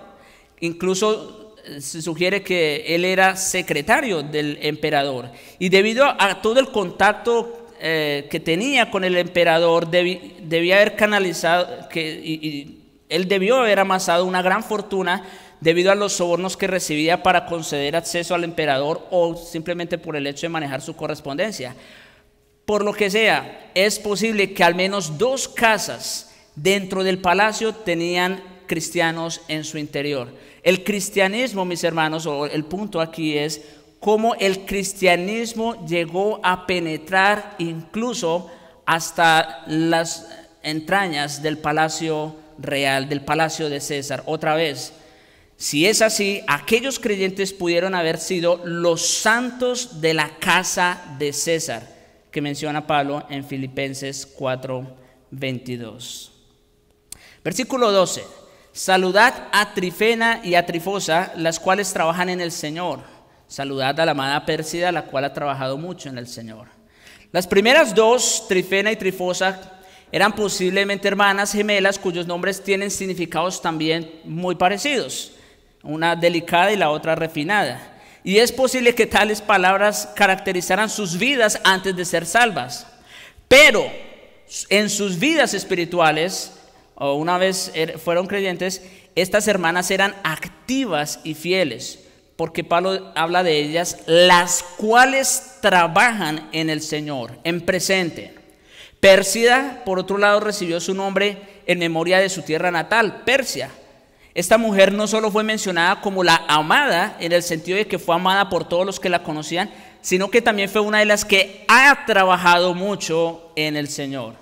[SPEAKER 1] Incluso eh, se sugiere que él era secretario del emperador. Y debido a, a todo el contacto eh, que tenía con el emperador, debi, debía haber canalizado, que, y, y él debió haber amasado una gran fortuna debido a los sobornos que recibía para conceder acceso al emperador o simplemente por el hecho de manejar su correspondencia. Por lo que sea, es posible que al menos dos casas dentro del palacio tenían cristianos en su interior. El cristianismo, mis hermanos, o el punto aquí es cómo el cristianismo llegó a penetrar incluso hasta las entrañas del palacio real, del palacio de César. Otra vez, si es así, aquellos creyentes pudieron haber sido los santos de la casa de César, que menciona Pablo en Filipenses cuatro veintidós. Versículo doce. Saludad a Trifena y a Trifosa, las cuales trabajan en el Señor. Saludad a la amada Pérsida, la cual ha trabajado mucho en el Señor. Las primeras dos, Trifena y Trifosa, eran posiblemente hermanas gemelas cuyos nombres tienen significados también muy parecidos. Una delicada y la otra refinada. Y es posible que tales palabras caracterizaran sus vidas antes de ser salvas. Pero en sus vidas espirituales, o una vez fueron creyentes, estas hermanas eran activas y fieles. Porque Pablo habla de ellas, las cuales trabajan en el Señor, en presente. Pérsida, por otro lado, recibió su nombre en memoria de su tierra natal, Persia. Esta mujer no solo fue mencionada como la amada, en el sentido de que fue amada por todos los que la conocían, sino que también fue una de las que ha trabajado mucho en el Señor.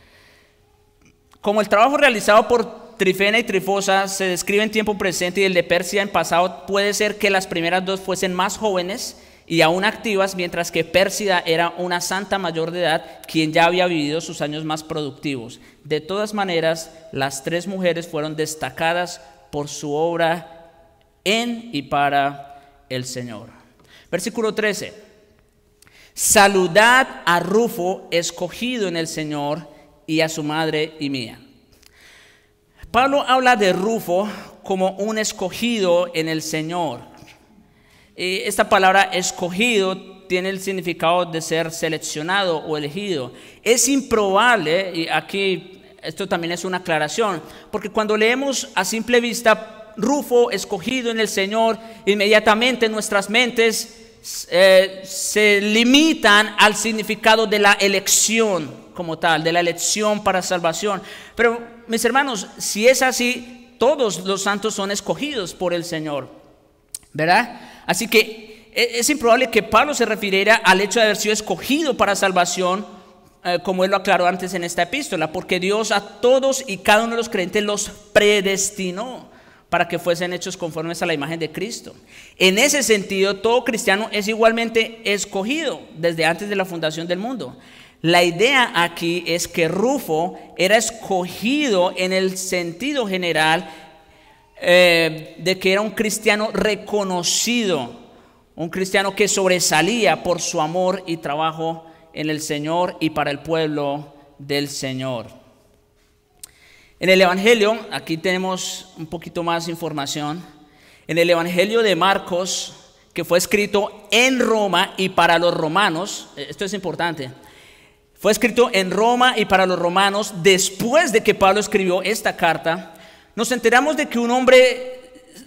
[SPEAKER 1] Como el trabajo realizado por Trifena y Trifosa se describe en tiempo presente y el de Persia en pasado, puede ser que las primeras dos fuesen más jóvenes y aún activas, mientras que Pérsida era una santa mayor de edad, quien ya había vivido sus años más productivos. De todas maneras, las tres mujeres fueron destacadas por su obra en y para el Señor. Versículo trece. Saludad a Rufo, escogido en el Señor, y a su madre y mía. Pablo habla de Rufo como un escogido en el Señor. Esta palabra escogido tiene el significado de ser seleccionado o elegido. Es improbable, y aquí esto también es una aclaración, porque cuando leemos a simple vista Rufo, escogido en el Señor, inmediatamente nuestras mentes eh, se limitan al significado de la elección como tal, de la elección para salvación. Pero mis hermanos, si es así, todos los santos son escogidos por el Señor, ¿verdad? Así que es improbable que Pablo se refiriera al hecho de haber sido escogido para salvación, eh, como él lo aclaró antes en esta epístola, porque Dios a todos y cada uno de los creyentes los predestinó para que fuesen hechos conformes a la imagen de Cristo. En ese sentido, todo cristiano es igualmente escogido desde antes de la fundación del mundo. La idea aquí es que Rufo era escogido en el sentido general eh, de que era un cristiano reconocido, un cristiano que sobresalía por su amor y trabajo en el Señor y para el pueblo del Señor. En el Evangelio, aquí tenemos un poquito más información. En el Evangelio de Marcos, que fue escrito en Roma y para los romanos, esto es importante, Fue escrito en Roma y para los romanos. Después de que Pablo escribió esta carta, nos enteramos de que un hombre,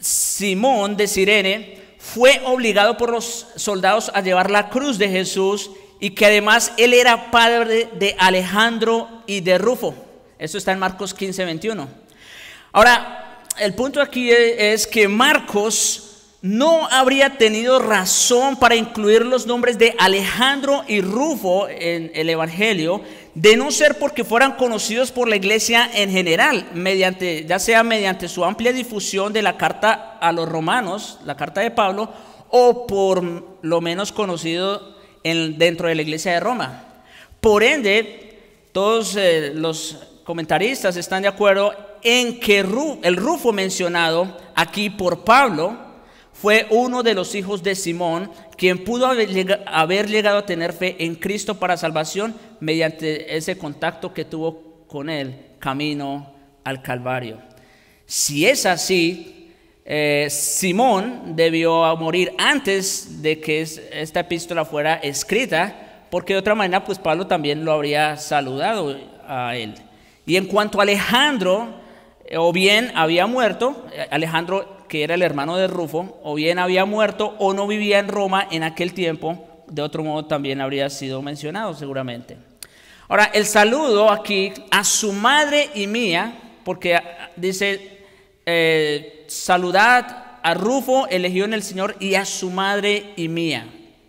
[SPEAKER 1] Simón de Cirene, fue obligado por los soldados a llevar la cruz de Jesús, y que además él era padre de Alejandro y de Rufo. Esto está en Marcos quince, veintiuno. Ahora, el punto aquí es que Marcos no habría tenido razón para incluir los nombres de Alejandro y Rufo en el Evangelio, de no ser porque fueran conocidos por la iglesia en general, mediante, ya sea mediante su amplia difusión de la carta a los romanos, la carta de Pablo, o por lo menos conocido en, dentro de la iglesia de Roma. Por ende, todos eh, los comentaristas están de acuerdo en que Ru, el Rufo mencionado aquí por Pablo fue uno de los hijos de Simón, quien pudo haber llegado, haber llegado a tener fe en Cristo para salvación mediante ese contacto que tuvo con él camino al Calvario. Si es así, eh, Simón debió morir antes de que esta epístola fuera escrita, porque de otra manera pues Pablo también lo habría saludado a él. Y en cuanto a Alejandro, o bien había muerto, Alejandro, que era el hermano de Rufo, o bien había muerto o no vivía en Roma en aquel tiempo, de otro modo también habría sido mencionado seguramente. Ahora, el saludo aquí a su madre y mía, porque dice, eh, saludad a Rufo, elegido en el Señor, y a su madre y mía.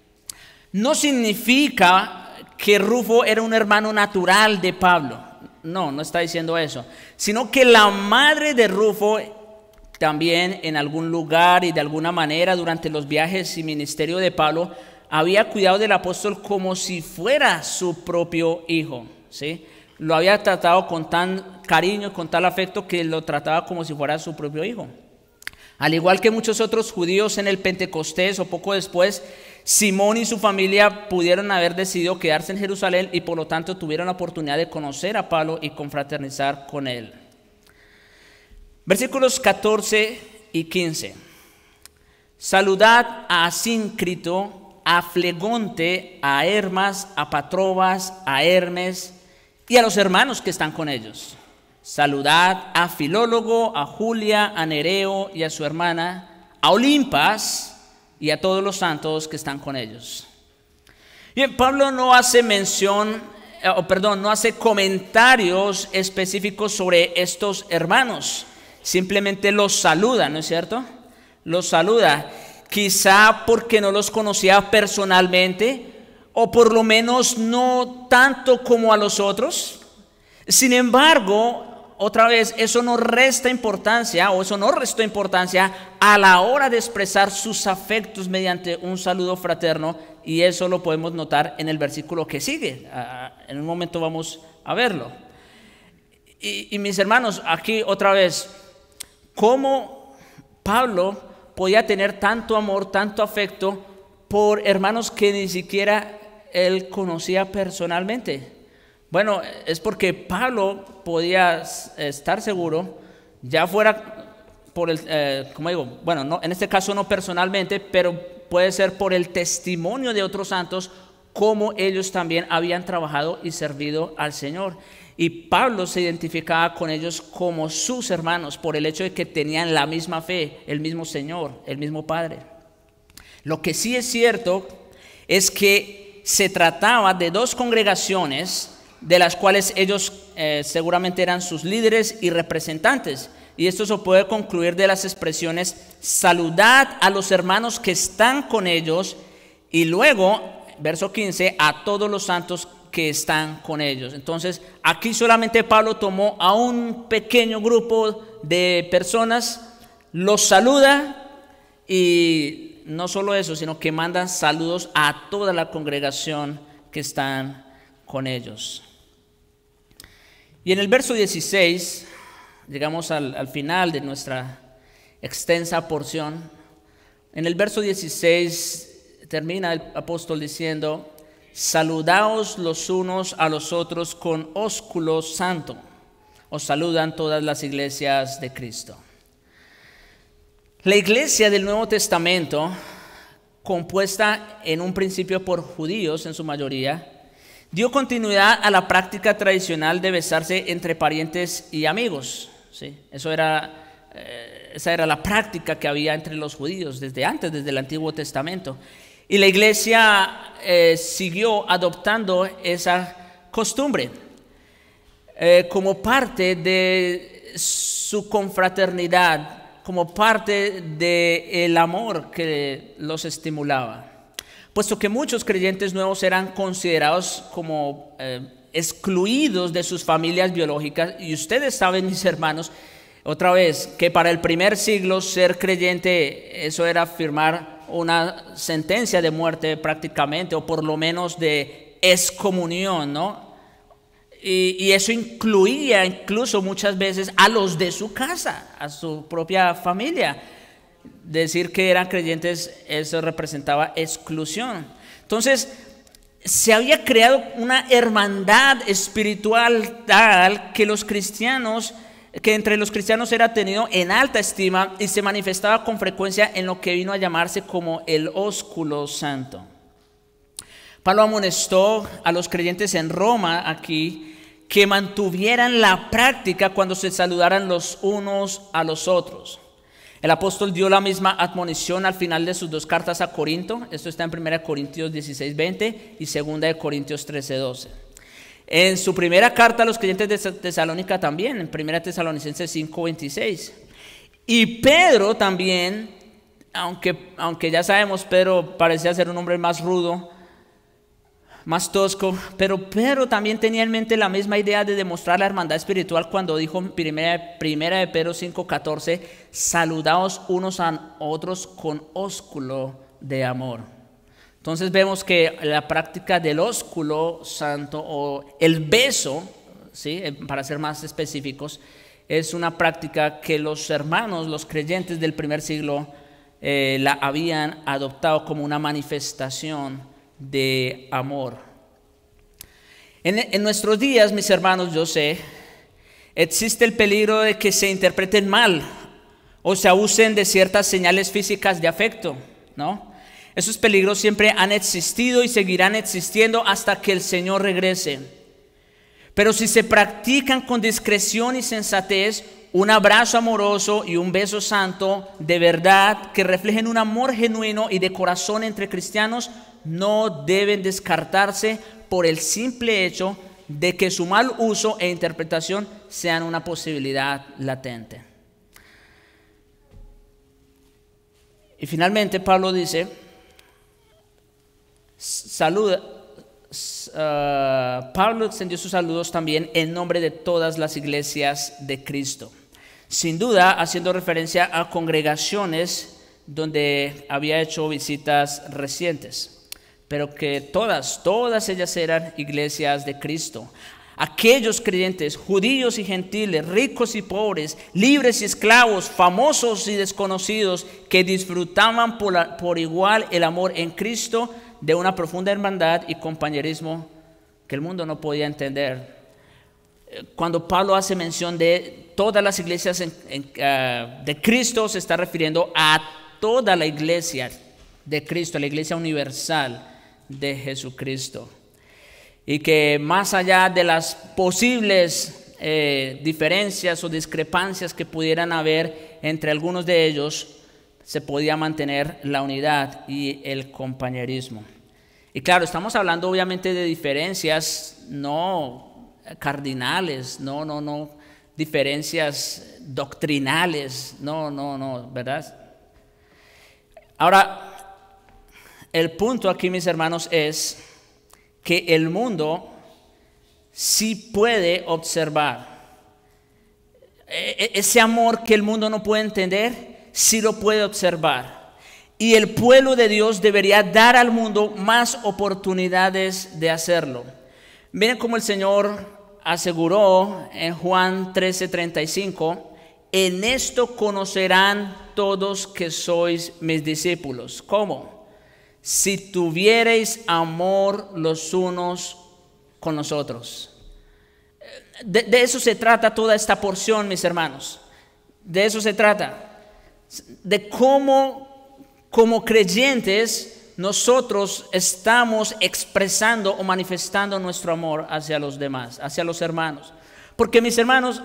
[SPEAKER 1] No significa que Rufo era un hermano natural de Pablo. No, no está diciendo eso, sino que la madre de Rufo también en algún lugar y de alguna manera durante los viajes y ministerio de Pablo había cuidado del apóstol como si fuera su propio hijo, ¿sí? Lo había tratado con tan cariño y con tal afecto que lo trataba como si fuera su propio hijo. Al igual que muchos otros judíos en el Pentecostés o poco después, Simón y su familia pudieron haber decidido quedarse en Jerusalén y por lo tanto tuvieron la oportunidad de conocer a Pablo y confraternizar con él. Versículos catorce y quince. Saludad a Asíncrito, a Flegonte, a Hermas, a Patrobas, a Hermes y a los hermanos que están con ellos. Saludad a Filólogo, a Julia, a Nereo y a su hermana, a Olimpas y a todos los santos que están con ellos. Bien, Pablo no hace mención, o perdón, no hace comentarios específicos sobre estos hermanos. Simplemente los saluda, ¿no es cierto? Los saluda, quizá porque no los conocía personalmente, o por lo menos no tanto como a los otros. Sin embargo, otra vez, eso no resta importancia, o eso no restó importancia a la hora de expresar sus afectos mediante un saludo fraterno, y eso lo podemos notar en el versículo que sigue. En un momento vamos a verlo. Y, y mis hermanos, aquí otra vez, ¿cómo Pablo podía tener tanto amor, tanto afecto por hermanos que ni siquiera él conocía personalmente? Bueno, es porque Pablo podía estar seguro, ya fuera por el, eh, como digo, bueno, no, en este caso no personalmente, pero puede ser por el testimonio de otros santos, cómo ellos también habían trabajado y servido al Señor. Y Pablo se identificaba con ellos como sus hermanos por el hecho de que tenían la misma fe, el mismo Señor, el mismo Padre. Lo que sí es cierto es que se trataba de dos congregaciones de las cuales ellos eh, seguramente eran sus líderes y representantes. Y esto se puede concluir de las expresiones: saludad a los hermanos que están con ellos, y luego, verso quince, a todos los santos que están con ellos. Entonces, aquí solamente Pablo tomó a un pequeño grupo de personas, los saluda, y no solo eso, sino que manda saludos a toda la congregación que están con ellos. Y en el verso dieciséis, llegamos al, al final de nuestra extensa porción. En el verso dieciséis termina el apóstol diciendo: saludaos los unos a los otros con ósculo santo. Os saludan todas las iglesias de Cristo. La iglesia del Nuevo Testamento, compuesta en un principio por judíos en su mayoría, dio continuidad a la práctica tradicional de besarse entre parientes y amigos. ¿Sí? Eso era, eh, esa era la práctica que había entre los judíos desde antes, desde el Antiguo Testamento. Y la iglesia eh, siguió adoptando esa costumbre eh, como parte de su confraternidad, como parte del amor que los estimulaba. Puesto que muchos creyentes nuevos eran considerados como eh, excluidos de sus familias biológicas, y ustedes saben, mis hermanos, otra vez, que para el primer siglo ser creyente, eso era firmar una sentencia de muerte prácticamente, o por lo menos de excomunión, ¿no? Y, y eso incluía incluso muchas veces a los de su casa, a su propia familia. Decir que eran creyentes, eso representaba exclusión. Entonces, se había creado una hermandad espiritual tal que los cristianos, que entre los cristianos era tenido en alta estima y se manifestaba con frecuencia en lo que vino a llamarse como el ósculo santo. Pablo amonestó a los creyentes en Roma aquí que mantuvieran la práctica cuando se saludaran los unos a los otros. El apóstol dio la misma admonición al final de sus dos cartas a Corinto. Esto está en primera Corintios dieciséis, veinte y segunda de Corintios trece, doce. En su primera carta a los creyentes de Tesalónica también, en primera Tesalonicenses cinco, veintiséis. Y Pedro también, aunque, aunque ya sabemos, Pedro parecía ser un hombre más rudo, más tosco, pero Pedro también tenía en mente la misma idea de demostrar la hermandad espiritual cuando dijo en primera, primera de Pedro cinco, catorce, saludaos unos a otros con ósculo de amor. Entonces vemos que la práctica del ósculo santo o el beso, ¿sí? Para ser más específicos, es una práctica que los hermanos, los creyentes del primer siglo eh, la habían adoptado como una manifestación de amor. En, en nuestros días, mis hermanos, yo sé, existe el peligro de que se interpreten mal o se abusen de ciertas señales físicas de afecto, ¿no? Esos peligros siempre han existido y seguirán existiendo hasta que el Señor regrese. Pero si se practican con discreción y sensatez, un abrazo amoroso y un beso santo de verdad que reflejen un amor genuino y de corazón entre cristianos no deben descartarse por el simple hecho de que su mal uso e interpretación sean una posibilidad latente. Y finalmente Pablo dice, saluda, uh, Pablo extendió sus saludos también en nombre de todas las iglesias de Cristo. Sin duda, haciendo referencia a congregaciones donde había hecho visitas recientes, pero que todas, todas ellas eran iglesias de Cristo. Aquellos creyentes, judíos y gentiles, ricos y pobres, libres y esclavos, famosos y desconocidos, que disfrutaban por, la, por igual el amor en Cristo, de una profunda hermandad y compañerismo que el mundo no podía entender. Cuando Pablo hace mención de todas las iglesias en, en, uh, de Cristo, se está refiriendo a toda la iglesia de Cristo, la iglesia universal de Jesucristo. Y que más allá de las posibles eh, diferencias o discrepancias que pudieran haber entre algunos de ellos, se podía mantener la unidad y el compañerismo. Y claro, estamos hablando obviamente de diferencias no cardinales, no, no, no, diferencias doctrinales, no, no, no, ¿verdad? Ahora, el punto aquí, mis hermanos, es que el mundo sí puede observar. Ese amor que el mundo no puede entender, sí lo puede observar. Y el pueblo de Dios debería dar al mundo más oportunidades de hacerlo. Miren cómo el Señor aseguró en Juan trece, treinta y cinco, en esto conocerán todos que sois mis discípulos. ¿Cómo? Si tuviereis amor los unos con los otros. De, de eso se trata toda esta porción, mis hermanos. De eso se trata. De cómo, como creyentes, nosotros estamos expresando o manifestando nuestro amor hacia los demás, hacia los hermanos. Porque mis hermanos,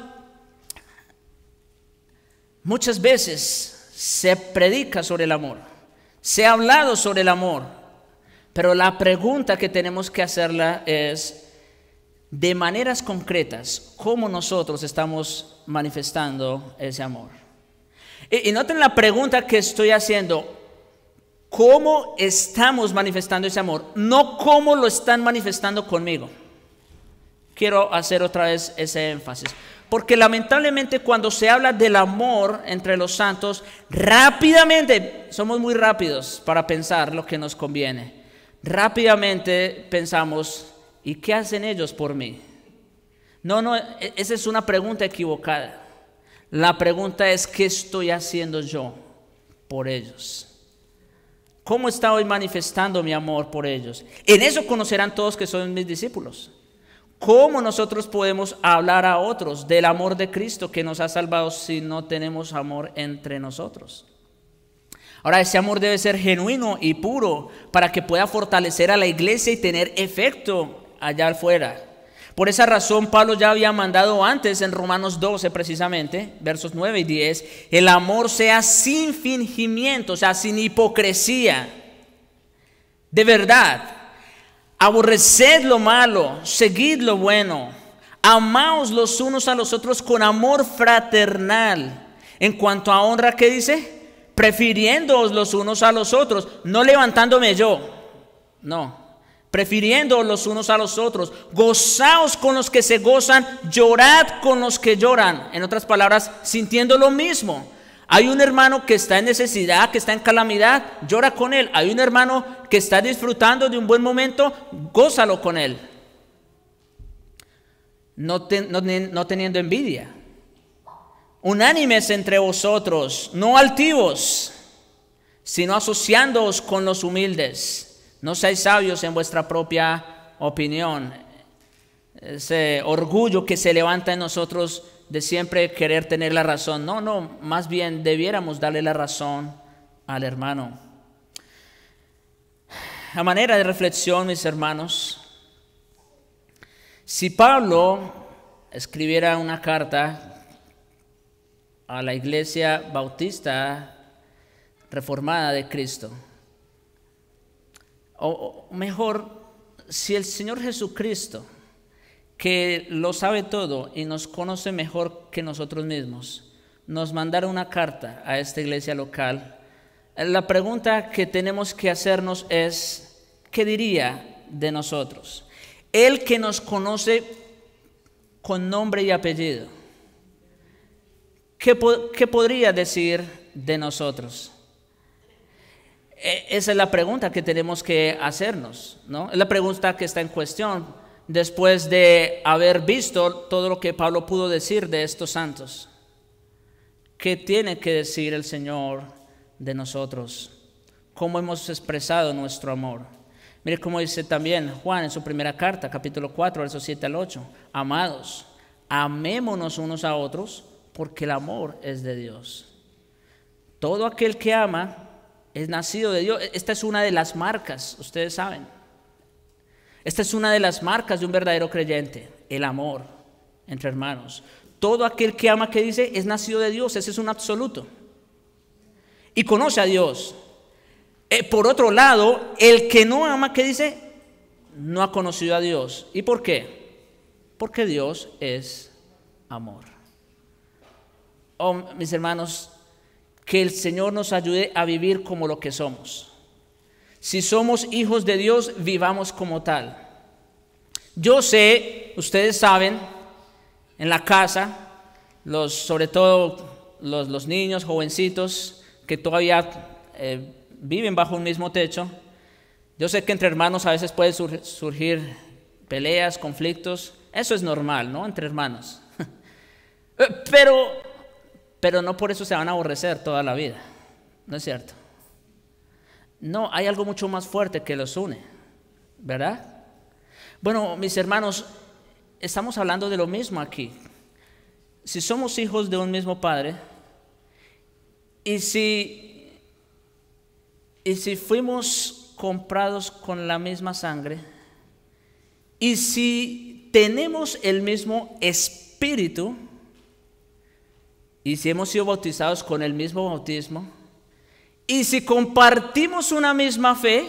[SPEAKER 1] muchas veces se predica sobre el amor, se ha hablado sobre el amor, pero la pregunta que tenemos que hacerla es, de maneras concretas, ¿cómo nosotros estamos manifestando ese amor? Y, y noten la pregunta que estoy haciendo, ¿cómo estamos manifestando ese amor? No cómo lo están manifestando conmigo. Quiero hacer otra vez ese énfasis. Porque lamentablemente cuando se habla del amor entre los santos, rápidamente, somos muy rápidos para pensar lo que nos conviene. Rápidamente pensamos, ¿y qué hacen ellos por mí? No, no, esa es una pregunta equivocada. La pregunta es, ¿qué estoy haciendo yo por ellos? ¿Cómo estoy manifestando mi amor por ellos? En eso conocerán todos que son mis discípulos. ¿Cómo nosotros podemos hablar a otros del amor de Cristo que nos ha salvado si no tenemos amor entre nosotros? Ahora, ese amor debe ser genuino y puro para que pueda fortalecer a la iglesia y tener efecto allá afuera. Por esa razón, Pablo ya había mandado antes en Romanos doce precisamente, versos nueve y diez, el amor sea sin fingimiento, o sea, sin hipocresía. De verdad, aborreced lo malo, seguid lo bueno, amaos los unos a los otros con amor fraternal. En cuanto a honra, ¿qué dice? Prefiriéndoos los unos a los otros, no levantándome yo, no. Prefiriendo los unos a los otros, gozaos con los que se gozan, llorad con los que lloran. En otras palabras, sintiendo lo mismo. Hay un hermano que está en necesidad, que está en calamidad, llora con él. Hay un hermano que está disfrutando de un buen momento, gózalo con él. No, ten, no, no teniendo envidia. Unánimes entre vosotros, no altivos, sino asociándoos con los humildes. No seáis sabios en vuestra propia opinión. Ese orgullo que se levanta en nosotros de siempre querer tener la razón. No, no, más bien debiéramos darle la razón al hermano. A manera de reflexión, mis hermanos, si Pablo escribiera una carta a la iglesia bautista reformada de Cristo, o mejor, si el Señor Jesucristo, que lo sabe todo y nos conoce mejor que nosotros mismos, nos mandara una carta a esta iglesia local, la pregunta que tenemos que hacernos es, ¿qué diría de nosotros? Él que nos conoce con nombre y apellido, ¿qué, qué podría decir de nosotros? Esa es la pregunta que tenemos que hacernos, ¿no? Es la pregunta que está en cuestión después de haber visto todo lo que Pablo pudo decir de estos santos. ¿Qué tiene que decir el Señor de nosotros? ¿Cómo hemos expresado nuestro amor? Mire cómo dice también Juan en su primera carta, capítulo cuatro, versos siete al ocho. Amados, amémonos unos a otros porque el amor es de Dios. Todo aquel que ama es nacido de Dios. Esta es una de las marcas, ustedes saben. Esta es una de las marcas de un verdadero creyente, el amor entre hermanos. Todo aquel que ama, que dice, es nacido de Dios. Ese es un absoluto. Y conoce a Dios. Eh, por otro lado, el que no ama, que dice, no ha conocido a Dios. ¿Y por qué? Porque Dios es amor. Oh, mis hermanos, que el Señor nos ayude a vivir como lo que somos. Si somos hijos de Dios, vivamos como tal. Yo sé, ustedes saben, en la casa, los, sobre todo los, los niños, jovencitos, que todavía eh, viven bajo un mismo techo, yo sé que entre hermanos a veces puede sur, surgir peleas, conflictos. Eso es normal, ¿no? Entre hermanos. Pero... Pero no por eso se van a aborrecer toda la vida, ¿no es cierto? No, hay algo mucho más fuerte que los une, ¿verdad? Bueno, mis hermanos, estamos hablando de lo mismo aquí. Si somos hijos de un mismo Padre, y si, y si fuimos comprados con la misma sangre, y si tenemos el mismo espíritu, y si hemos sido bautizados con el mismo bautismo, y si compartimos una misma fe,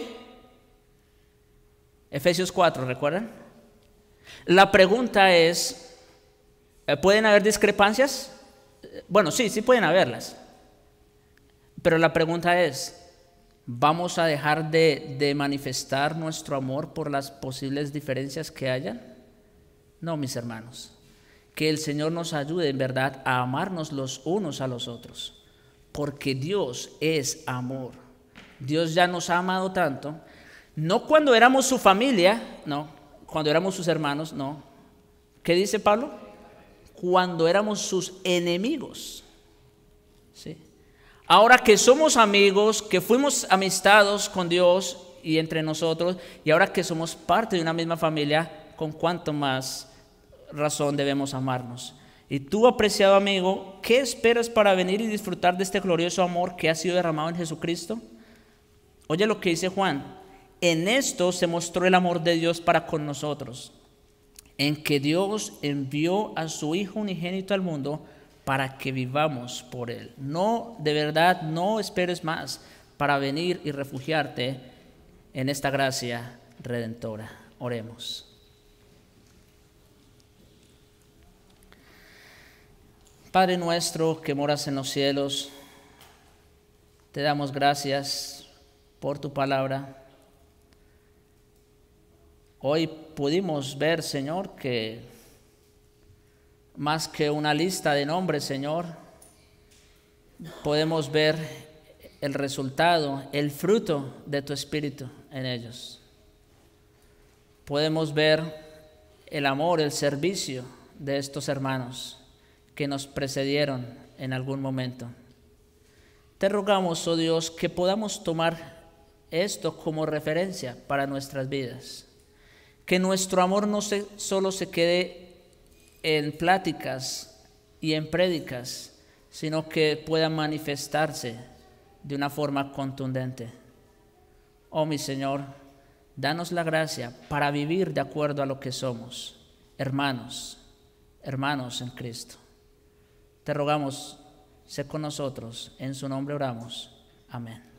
[SPEAKER 1] Efesios cuatro, ¿recuerdan? La pregunta es, ¿pueden haber discrepancias? Bueno, sí, sí pueden haberlas. Pero la pregunta es, ¿vamos a dejar de, de manifestar nuestro amor por las posibles diferencias que hayan? No, mis hermanos. Que el Señor nos ayude en verdad a amarnos los unos a los otros, porque Dios es amor. Dios ya nos ha amado tanto, no cuando éramos su familia, no, cuando éramos sus hermanos, no. ¿Qué dice Pablo? Cuando éramos sus enemigos. ¿Sí? Ahora que somos amigos, que fuimos amistados con Dios y entre nosotros, y ahora que somos parte de una misma familia, con cuánto más razón debemos amarnos. Y tú, apreciado amigo, ¿qué esperas para venir y disfrutar de este glorioso amor que ha sido derramado en Jesucristo? Oye lo que dice Juan: en esto se mostró el amor de Dios para con nosotros, en que Dios envió a su Hijo unigénito al mundo para que vivamos por Él. No, de verdad, no esperes más para venir y refugiarte en esta gracia redentora. Oremos. Padre nuestro que moras en los cielos, te damos gracias por tu palabra. Hoy pudimos ver, Señor, que más que una lista de nombres, Señor, podemos ver el resultado, el fruto de tu Espíritu en ellos. Podemos ver el amor, el servicio de estos hermanos que nos precedieron en algún momento. Te rogamos, oh Dios, que podamos tomar esto como referencia para nuestras vidas. Que nuestro amor no se, solo se quede en pláticas y en prédicas, sino que pueda manifestarse de una forma contundente. Oh mi Señor, danos la gracia para vivir de acuerdo a lo que somos, hermanos, hermanos en Cristo. Te rogamos, sé con nosotros, en su nombre oramos. Amén.